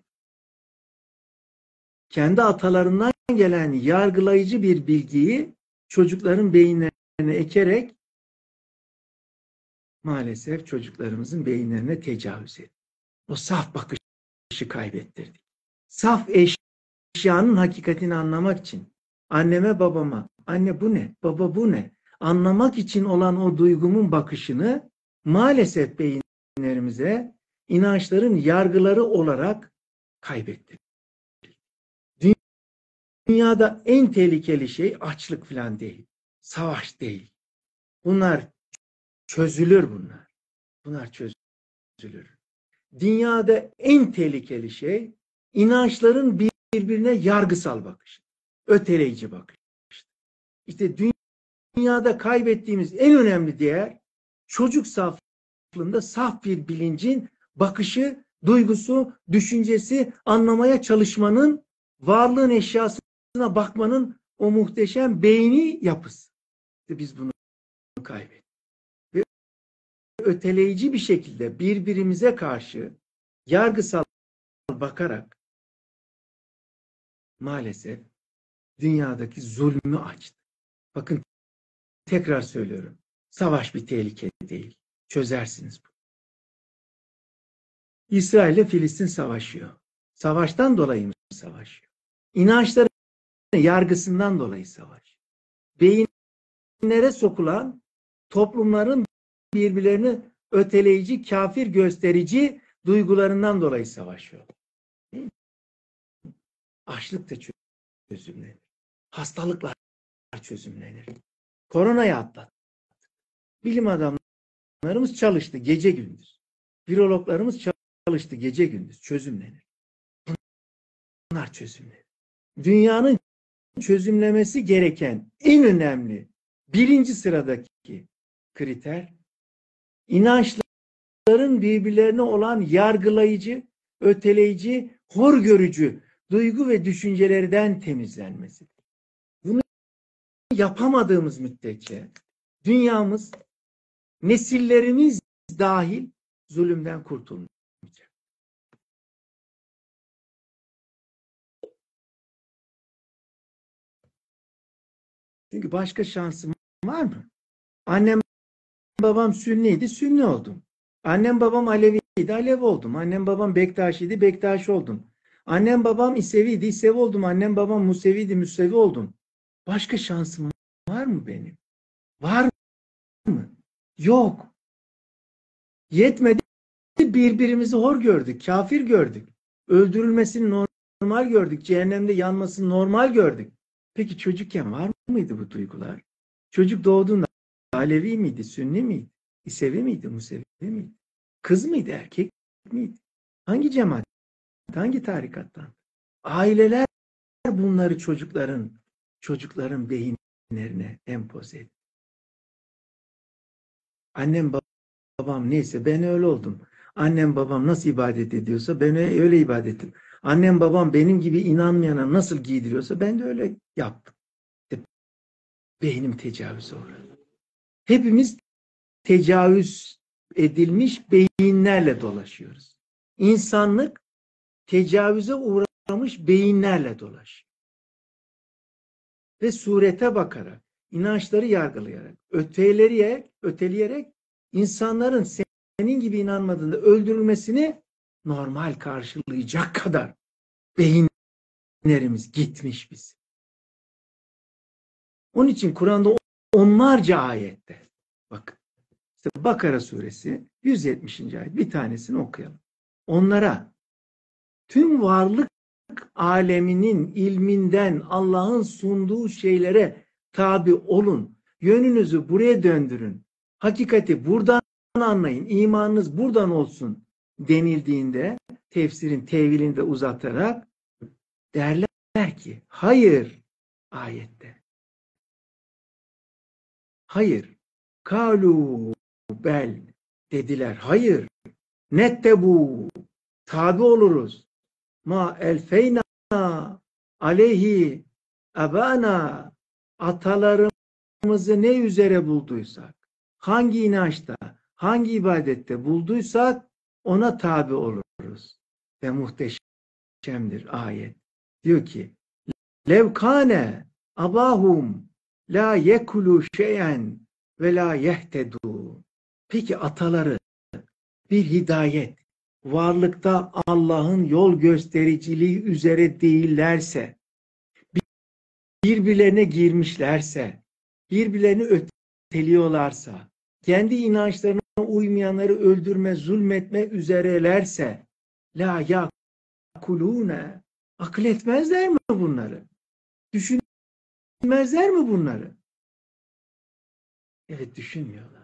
kendi atalarından gelen yargılayıcı bir bilgiyi çocukların beyinlerine ekerek maalesef çocuklarımızın beyinlerine tecavüz etti. O saf bakışı kaybettirdik. Saf eşyanın hakikatini anlamak için anneme babama, anne bu ne, baba bu ne, anlamak için olan o duygumun bakışını maalesef beyinlerimize inançların yargıları olarak kaybettirdik. Dünyada en tehlikeli şey açlık falan değil, savaş değil. Bunlar çözülür bunlar. Bunlar çözülür. Dünyada en tehlikeli şey inançların birbirine yargısal bakışı. Öteleyici bakış. İşte dünyada kaybettiğimiz en önemli değer çocuk saflığında saf bir bilincin bakışı, duygusu, düşüncesi, anlamaya çalışmanın, varlığın eşyasına bakmanın o muhteşem beyni yapısı. İşte biz bunu kaybettik. Ve öteleyici bir şekilde birbirimize karşı yargısal bakarak maalesef dünyadaki zulmü açtı. Bakın tekrar söylüyorum. Savaş bir tehlike değil. Çözersiniz bunu. İsrail ile Filistin savaşıyor. Savaştan dolayı mı savaşıyor? İnançların yargısından dolayı savaşıyor. Beyinlere sokulan toplumların birbirlerini öteleyici, kafir gösterici duygularından dolayı savaşıyor. Açlık da çözümlenir. Hastalıklar çözümlenir. Koronayı atlattık. Bilim adamlarımız çalıştı gece gündüz. Virologlarımız çalıştı gece gündüz. Çözümlenir. Bunlar çözümlenir. Dünyanın çözümlemesi gereken en önemli birinci sıradaki kriter inançların birbirlerine olan yargılayıcı, öteleyici, hor görücü duygu ve düşüncelerden temizlenmesidir. Bunu yapamadığımız müddetçe dünyamız, nesillerimiz dahil zulümden kurtulmayacak. Çünkü başka şansım var mı? Annem babam Sünniydi, Sünni oldum. Annem babam Aleviydi, Alevi oldum. Annem babam Bektaşiydi, Bektaşi oldum. Annem babam İseviydi, İsevi oldum. Annem babam Museviydi, Musevi oldum. Başka şansım var mı benim? Var mı? Yok. Yetmedi, birbirimizi hor gördük, kafir gördük. Öldürülmesini normal gördük, cehennemde yanmasını normal gördük. Peki çocukken var mıydı bu duygular? Çocuk doğduğunda Alevi miydi, Sünni miydi, İsevi miydi, Musevi miydi? Kız mıydı, erkek miydi? Hangi cemaat, hangi tarikattan? Aileler bunları çocukların beyinlerine empoze etti. Annem babam neyse ben öyle oldum. Annem babam nasıl ibadet ediyorsa ben öyle ibadet ettim. Annem babam benim gibi inanmayana nasıl giydiriyorsa ben de öyle yaptım. Beynim tecavüze uğradı. Hepimiz tecavüz edilmiş beyinlerle dolaşıyoruz. İnsanlık tecavüze uğramış beyinlerle dolaşıyor. Ve surete bakarak, inançları yargılayarak, öteleyerek insanların senin gibi inanmadığında öldürülmesini normal karşılayacak kadar beyinlerimiz gitmiş biz. Onun için Kur'an'da onlarca ayette, bakın, işte Bakara suresi 170. ayet, bir tanesini okuyalım. Onlara tüm varlık aleminin ilminden Allah'ın sunduğu şeylere tabi olun. Yönünüzü buraya döndürün. Hakikati buradan anlayın. İmanınız buradan olsun denildiğinde tefsirin tevilini de uzatarak derler ki hayır ayette. Hayır. Kalu bel dediler. Hayır. Nettebu tabi oluruz. Ma elfeyna aleyhi abana atalarımızı ne üzere bulduysak, hangi inançta, hangi ibadette bulduysak ona tabi oluruz. Ve muhteşemdir ayet. Diyor ki levkane abahum la yekulu şeyen ve la yehtedu. Peki ataları bir hidayet, varlıkta Allah'ın yol göstericiliği üzere değillerse, birbirlerine girmişlerse, birbirlerini öteliyorlarsa, kendi inançlarına uymayanları öldürme, zulmetme üzerelerse, la yakulune, akıl etmezler mi bunları? Düşünmezler mi bunları? Evet, düşünmüyorlar.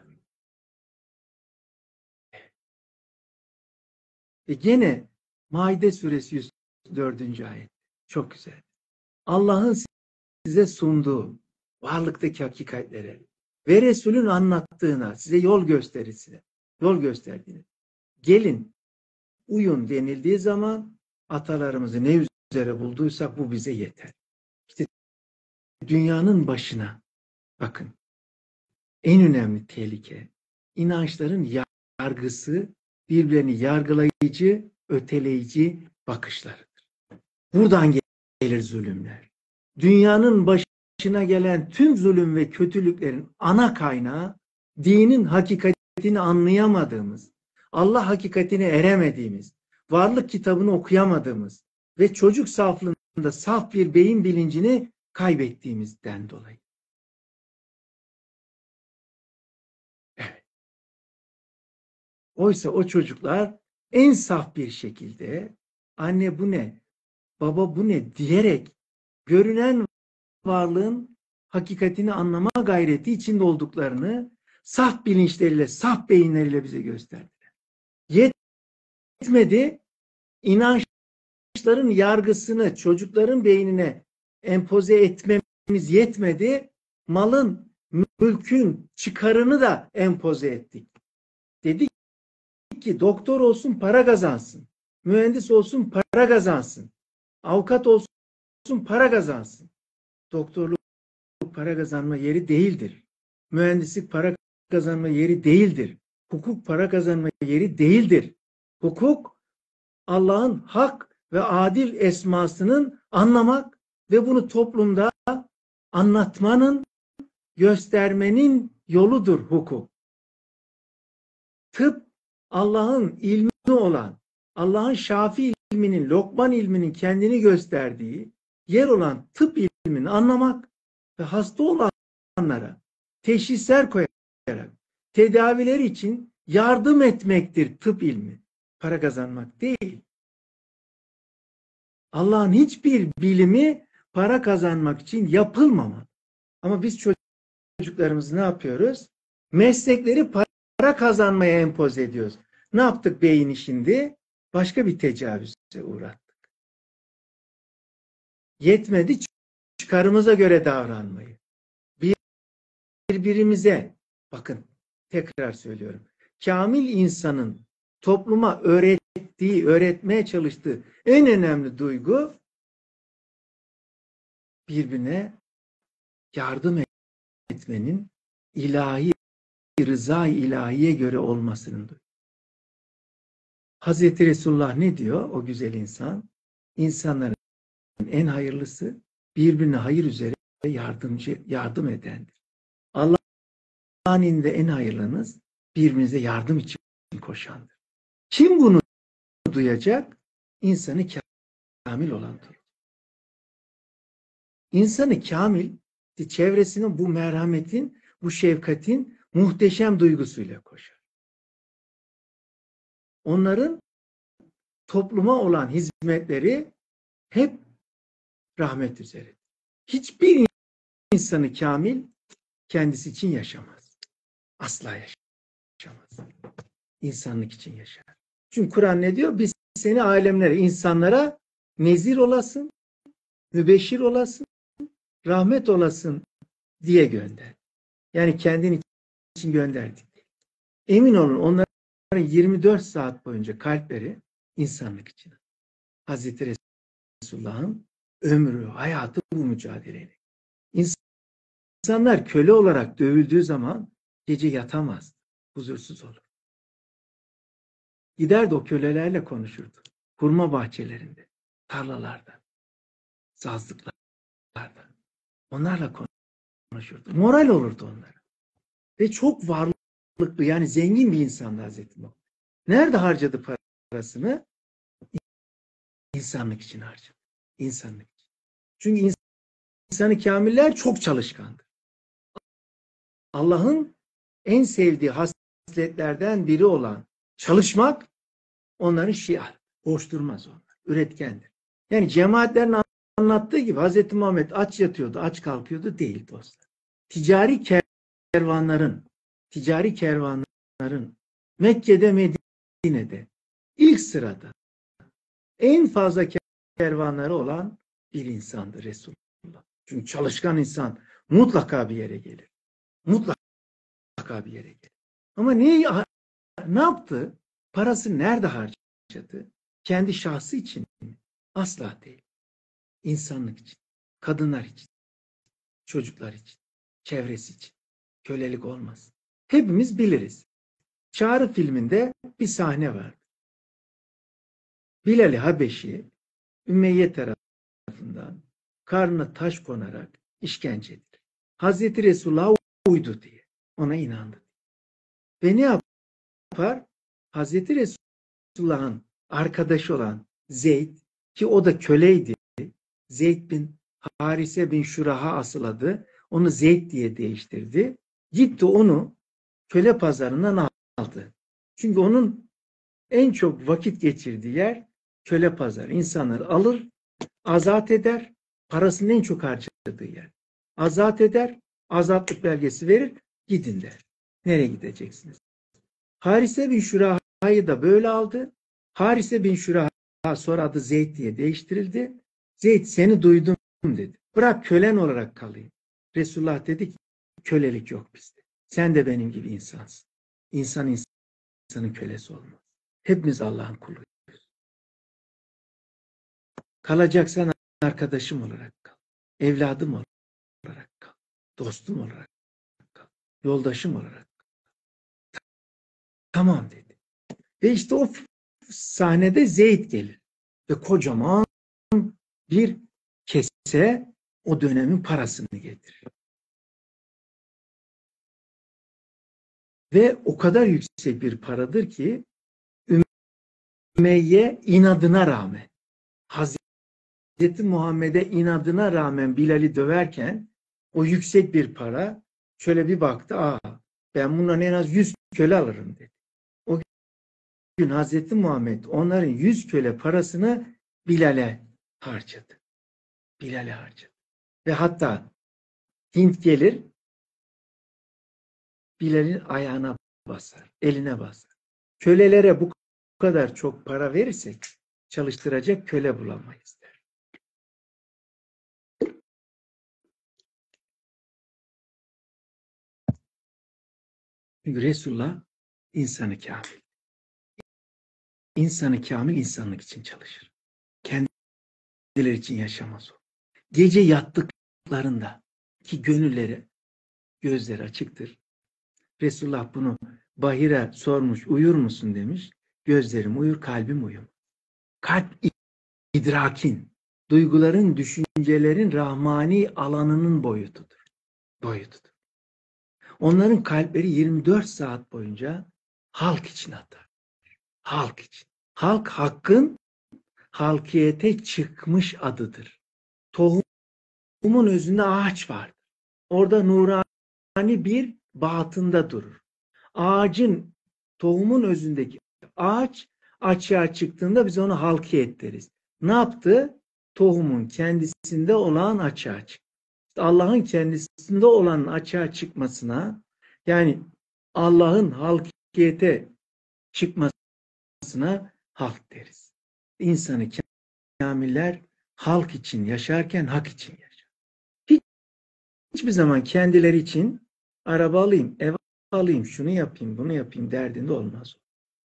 Ve gene Maide suresi 104. ayet. Çok güzel. Allah'ın size sunduğu varlıktaki hakikatlere ve Resul'ün anlattığına, size yol gösterdiğine gelin, uyun denildiği zaman atalarımızı ne üzere bulduysak bu bize yeter. İşte dünyanın başına bakın. En önemli tehlike inançların yargısı, birbirlerini yargılayıcı, öteleyici bakışlarıdır. Buradan gelir zulümler. Dünyanın başına gelen tüm zulüm ve kötülüklerin ana kaynağı dinin hakikatini anlayamadığımız, Allah hakikatine eremediğimiz, varlık kitabını okuyamadığımız ve çocuk saflığında saf bir beyin bilincini kaybettiğimizden dolayı. Evet. Oysa o çocuklar en saf bir şekilde anne bu ne, baba bu ne diyerek görünen varlığın hakikatini anlama gayreti içinde olduklarını saf bilinçleriyle, saf beyinleriyle bize gösterdiler. Yetmedi, inançların yargısını çocukların beynine empoze etmemiz yetmedi, malın, mülkün çıkarını da empoze ettik. Dedik ki doktor olsun para kazansın, mühendis olsun para kazansın, avukat olsun para kazansın. Doktorluk para kazanma yeri değildir. Mühendislik para kazanma yeri değildir. Hukuk para kazanma yeri değildir. Hukuk Allah'ın hak ve adil esmasının anlamak ve bunu toplumda anlatmanın, göstermenin yoludur hukuk. Tıp Allah'ın ilmi olan, Allah'ın Şafi ilminin, Lokman ilminin kendini gösterdiği yer olan tıp ilmini anlamak ve hasta olanlara teşhisler koyarak tedaviler için yardım etmektir tıp ilmi. Para kazanmak değil. Allah'ın hiçbir bilimi para kazanmak için yapılmamalı. Ama biz çocuklarımızı ne yapıyoruz? Meslekleri para kazanmaya empoze ediyoruz. Ne yaptık beyni şimdi? Başka bir tecavüze uğrattık. Yetmedi çıkarımıza göre davranmayı. Birbirimize, bakın tekrar söylüyorum. Kamil insanın topluma öğretmeye çalıştığı en önemli duygu birbirine yardım etmenin ilahi rıza-i ilahiye göre olmasının. Hazreti Resulullah ne diyor o güzel insan? İnsanların en hayırlısı birbirine hayır üzere yardım edendir. Allah'ın indinde en hayırlınız birbirinize yardım için koşandır. Kim bunu duyacak? İnsanı kamil olandır. İnsanı kamil, çevresinin bu merhametin, bu şefkatin muhteşem duygusuyla koşar. Onların topluma olan hizmetleri hep rahmet üzere. Hiçbir insanı kamil kendisi için yaşamaz. Asla yaşamaz. İnsanlık için yaşar. Çünkü Kur'an ne diyor? Biz seni alemlere, insanlara nezir olasın, mübeşşir olasın, rahmet olasın diye gönder. Yani kendin için gönderdik. Emin olun onların 24 saat boyunca kalpleri insanlık için. Hazreti Resulullah'ın ömrü, hayatı bu mücadeleyle. İnsanlar köle olarak dövüldüğü zaman gece yatamaz, huzursuz olur. Giderdi o kölelerle konuşurdu. Hurma bahçelerinde, tarlalarda, sazlıklarda. Onlarla konuşurdu. Moral olurdu onlara. Ve çok varlıklı, yani zengin bir insandı Hazreti Muhammed. Nerede harcadı parasını? İnsanlık için harcadı. İnsanlık için. Çünkü insanı kamiller çok çalışkandır. Allah'ın en sevdiği hasletlerden biri olan çalışmak onların şiar. Boş durmaz onlar. Üretkendir. Yani cemaatlerin anlattığı gibi Hazreti Muhammed aç yatıyordu, aç kalkıyordu değil dostlar. Ticari kervanların Mekke'de, Medine'de ilk sırada en fazla kervanları olan bir insandı Resulullah. Çünkü çalışkan insan mutlaka bir yere gelir. Mutlaka bir yere gelir. Ama ne yaptı? Parası nerede harcadı? Kendi şahsı için mi? Asla değil. İnsanlık için, kadınlar için, çocuklar için, çevresi için. Kölelik olmaz. Hepimiz biliriz. Çağrı filminde bir sahne var. Bilal-i Habeşi Ümeyye tarafından karnına taş konarak işkence edilir. Hazreti Resulullah'a uydu diye. Ona inandı. Ve ne yapar? Hazreti Resulullah'ın arkadaşı olan Zeyd, ki o da köleydi. Zeyd bin Harise bin Şuraha asıl adı. Onu Zeyd diye değiştirdi. Gitti onu köle pazarından aldı. Çünkü onun en çok vakit geçirdiği yer köle pazarı. İnsanları alır, azat eder, parasını en çok harcadığı yer. Azat eder, azatlık belgesi verir, gidin der. Nereye gideceksiniz? Harise bin Şuraha'yı da böyle aldı. Harise bin Şuraha sonra adı Zeyd diye değiştirildi. Zeyd seni duydum dedi. Bırak kölen olarak kalayım. Resulullah dedi ki kölelik yok bizde. Sen de benim gibi insansın. İnsan insanın kölesi olmaz. Hepimiz Allah'ın kuluyuz. Kalacaksan arkadaşım olarak kal. Evladım olarak kal. Dostum olarak kal. Yoldaşım olarak kal. Tamam dedi. Ve işte o sahnede Zeyd gelir. Ve kocaman bir kese o dönemin parasını getirir. Ve o kadar yüksek bir paradır ki Ümeyye inadına rağmen, Hazreti Muhammed'e inadına rağmen Bilal'i döverken o yüksek bir para, şöyle bir baktı, ben bundan en az 100 köle alırım dedi. O gün Hazreti Muhammed onların 100 köle parasını Bilal'e harcadı. Bilal'e harcadı. Ve hatta Hint gelir, Bilal'in ayağına basar, eline basar. Kölelere bu kadar çok para verirsek çalıştıracak köle bulamayız der. Çünkü Resulullah insanı kamil. İnsanı kamil insanlık için çalışır. Kendileri için yaşamaz o. Gece yattıklarında ki gönülleri, gözleri açıktır. Resulullah bunu Bahir'e sormuş, uyur musun demiş. Gözlerim uyur, kalbim uyum. Kalp idrakin, duyguların, düşüncelerin rahmani alanının boyutudur. Onların kalpleri 24 saat boyunca halk için atar. Halk için. Halk hakkın halkiyete çıkmış adıdır. Tohumun özünde ağaç vardır. Orada nurani bir batında durur. Tohumun özündeki ağaç açığa çıktığında biz onu halkiyet deriz. Ne yaptı? Tohumun kendisinde olan açığa çıktı. İşte Allah'ın kendisinde olan açığa çıkmasına, yani Allah'ın halkiyete çıkmasına halk deriz. İnsanı kamiller halk için yaşarken hak için yaşar. Hiçbir zaman kendileri için araba alayım, ev alayım, şunu yapayım, bunu yapayım derdinde olmaz.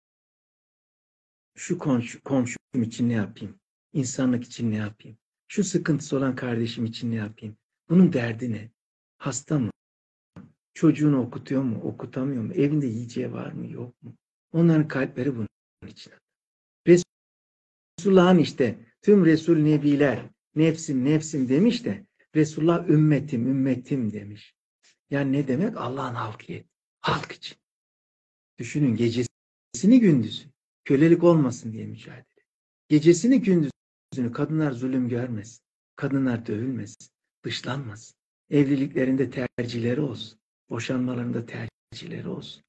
Şu komşum için ne yapayım? İnsanlık için ne yapayım? Şu sıkıntısı olan kardeşim için ne yapayım? Bunun derdi ne? Hasta mı? Çocuğunu okutuyor mu? Okutamıyor mu? Evinde yiyeceği var mı? Yok mu? Onların kalpleri bunun için. Resulullah'ın işte tüm Resul Nebiler nefsim nefsim demiş de Resulullah ümmetim ümmetim demiş. Yani ne demek? Allah'ın halkiyeti. Halk için. Düşünün, gecesini gündüzü. Kölelik olmasın diye mücadele. Gecesini gündüzünü kadınlar zulüm görmesin. Kadınlar dövülmesin. Dışlanmasın. Evliliklerinde tercihleri olsun. Boşanmalarında tercihleri olsun.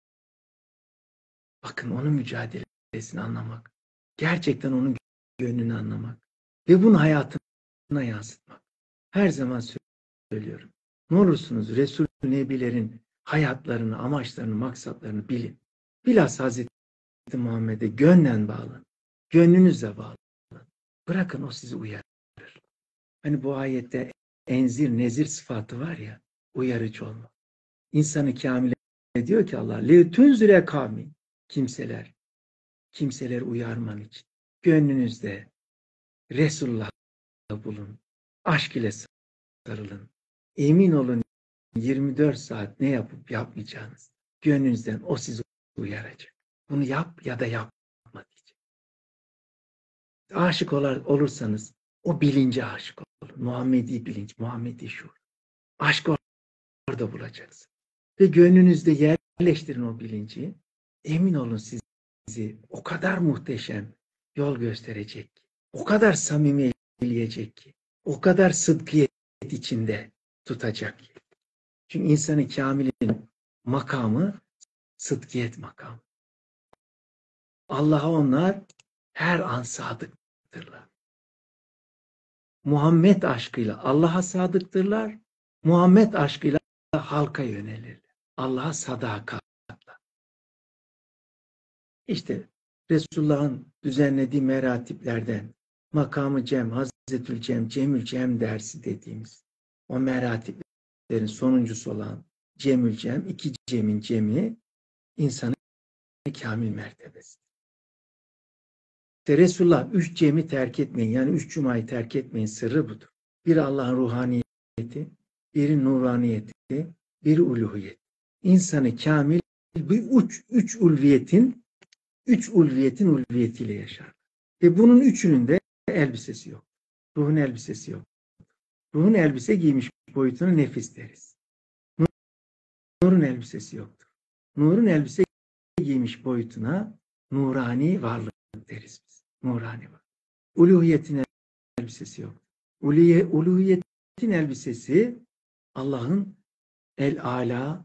Bakın onun mücadelesini anlamak. Gerçekten onun gönlünü anlamak. Ve bunu hayatına yansıtmak. Her zaman söylüyorum. Ne olursunuz Resul Nebilerin hayatlarını, amaçlarını, maksatlarını bilin. Bilhassa Hazreti Muhammed'e gönlen bağlı. Gönlünüzle bağlı. Bırakın o sizi uyarır. Hani bu ayette enzir, nezir sıfatı var ya, uyarıcı olma. İnsanı kamil ediyor ki Allah, لِيُتُنْزِرَ kavmi, kimseler uyarman için. Gönlünüzde Resulullah'la bulun. Aşk ile sarılın. Emin olun 24 saat ne yapıp yapmayacağınız. Gönlünüzden o sizi uyaracak. Bunu yap ya da yapma diyecek. Aşık olursanız o bilince aşık olun. Muhammedi bilinç, Muhammedi şuur. Aşkı orada bulacaksın. Ve gönlünüzde yerleştirin o bilinci. Emin olun sizi o kadar muhteşem yol gösterecek ki, o kadar samimi eleyecek ki, o kadar sıdkiyet içinde tutacak ki. Çünkü insanı kamilin makamı sıdkiyet makamı. Allah'a onlar her an sadıktırlar. Muhammed aşkıyla Allah'a sadıktırlar. Muhammed aşkıyla halka yönelirler. Allah'a sadakatla. İşte Resulullah'ın düzenlediği meratiplerden makamı Cem, Hazretül Cem, Cemül Cem dersi dediğimiz o meratiplerin sonuncusu olan Cemül Cem, iki Cem'in Cem'i insanın kamil mertebesi. İşte Resulullah üç Cem'i terk etmeyin, yani üç Cuma'yı terk etmeyin sırrı budur. Biri Allah'ın ruhaniyeti, biri nuraniyeti, biri uluhiyeti. İnsanı kamil bu üç ulviyetin ulviyetiyle yaşar. Ve bunun üçünün de elbisesi yok. Ruhun elbisesi yok. Ruhun elbise giymiş boyutuna nefis deriz. Nurun elbisesi yoktur. Nurun elbise giymiş boyutuna nurani varlık deriz biz. Nurani var. Uluhiyetin elbisesi yok. Uluhiyetin elbisesi Allah'ın el-ala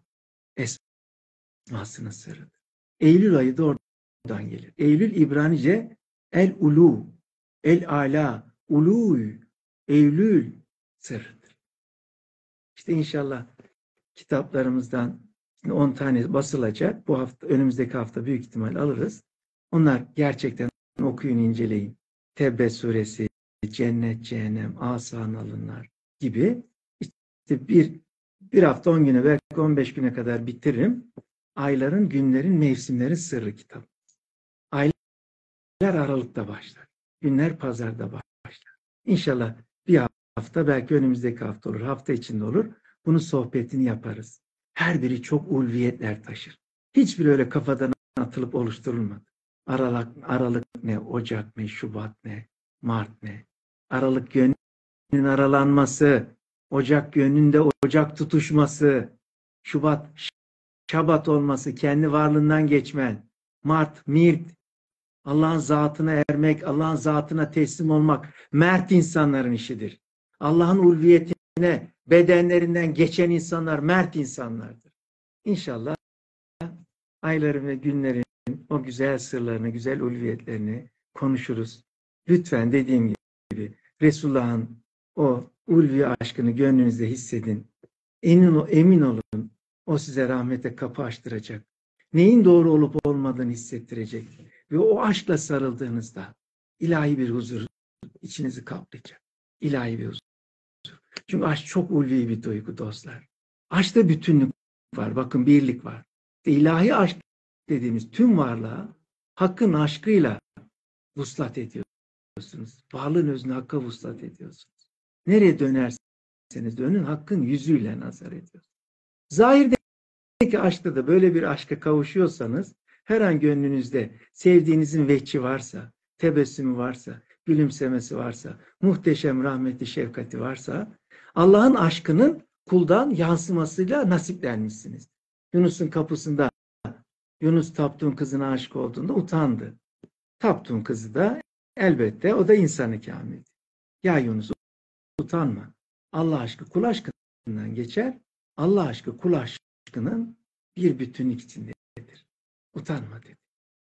esmasının sırrıdır. Eylül ayı da oradan gelir. Eylül İbranice el-ulu, el-ala, uluy, Eylül sırrıdır. İşte inşallah kitaplarımızdan 10 tane basılacak. Bu hafta, önümüzdeki hafta büyük ihtimal alırız. Onlar gerçekten okuyun, inceleyin. Tevbe suresi, cennet, cehennem, asan alınlar gibi. İşte bir hafta 10 güne, belki 15 güne kadar bitiririm. Ayların, günlerin, mevsimlerin sırrı kitabı. Aylar Aralık'ta başlar. Günler Pazar'da başlar. İnşallah bir hafta, belki önümüzdeki hafta olur, hafta içinde olur. Bunun sohbetini yaparız. Her biri çok ulviyetler taşır. Hiçbiri öyle kafadan atılıp oluşturulmadı. Aralık ne, Ocak ne, Şubat ne, Mart ne. Aralık gönlün aralanması, Ocak gönlünde ocak tutuşması, Şubat Şabat olması, kendi varlığından geçmen, Mart, Mirt, Allah'ın zatına ermek, Allah'ın zatına teslim olmak, mert insanların işidir. Allah'ın ulviyetine, bedenlerinden geçen insanlar mert insanlardır. İnşallah ayların ve günlerin o güzel sırlarını, güzel ulviyetlerini konuşuruz. Lütfen dediğim gibi Resulullah'ın o ulvi aşkını gönlünüzde hissedin. Emin olun, o size rahmete kapı açtıracak. Neyin doğru olup olmadığını hissettirecek. Ve o aşkla sarıldığınızda ilahi bir huzur içinizi kaplayacak. İlahi bir huzur. Çünkü aşk çok ulvi bir duygu dostlar. Aşkta bütünlük var. Bakın, birlik var. İlahi aşk dediğimiz tüm varlığa Hakk'ın aşkıyla vuslat ediyorsunuz. Varlığın özüne Hakk'a vuslat ediyorsunuz. Nereye dönerseniz dönün Hakk'ın yüzüyle nazar ediyorsunuz. Zahirdeki aşkta da böyle bir aşka kavuşuyorsanız, her an gönlünüzde sevdiğinizin vehçi varsa, tebessümü varsa, gülümsemesi varsa, muhteşem rahmeti, şefkati varsa, Allah'ın aşkının kuldan yansımasıyla nasiplenmişsiniz. Yunus'un kapısında Yunus Tapduk'un kızına aşık olduğunda utandı. Tapduk'un kızı da elbette o da insan-ı kamildi. Ya Yunus, utanma. Allah aşkı kul aşkından geçer. Allah aşkı kul aşkının bir bütünlük içindedir. Utanma dedi.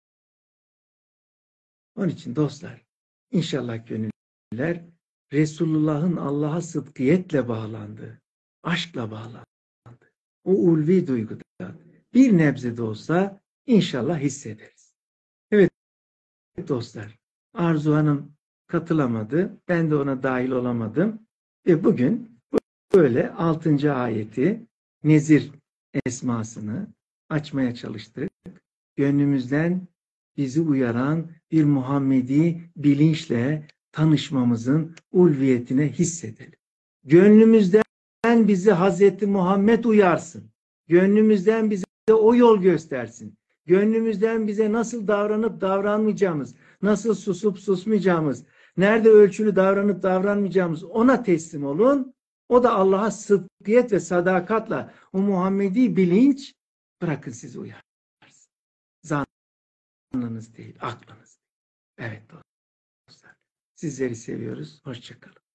Onun için dostlar, inşallah gönüller Resulullah'ın Allah'a sıdkiyetle bağlandığı, aşkla bağlandığı, o ulvi duyguda bir nebze de olsa inşallah hissederiz. Evet dostlar, Arzu Hanım katılamadı. Ben de ona dahil olamadım. Ve bugün böyle 6. ayeti, Nezir esmasını açmaya çalıştık. Gönlümüzden bizi uyaran bir Muhammedi bilinçle tanışmamızın ulviyetine hissedelim. Gönlümüzden bizi Hazreti Muhammed uyarsın. Gönlümüzden bize o yol göstersin. Gönlümüzden bize nasıl davranıp davranmayacağımız, nasıl susup susmayacağımız, nerede ölçülü davranıp davranmayacağımız ona teslim olun. O da Allah'a sıdkiyet ve sadakatla o Muhammedi bilinç bırakın sizi uyarsın. Zannınız değil, aklınız. Evet dostlar. Sizleri seviyoruz. Hoşça kalın.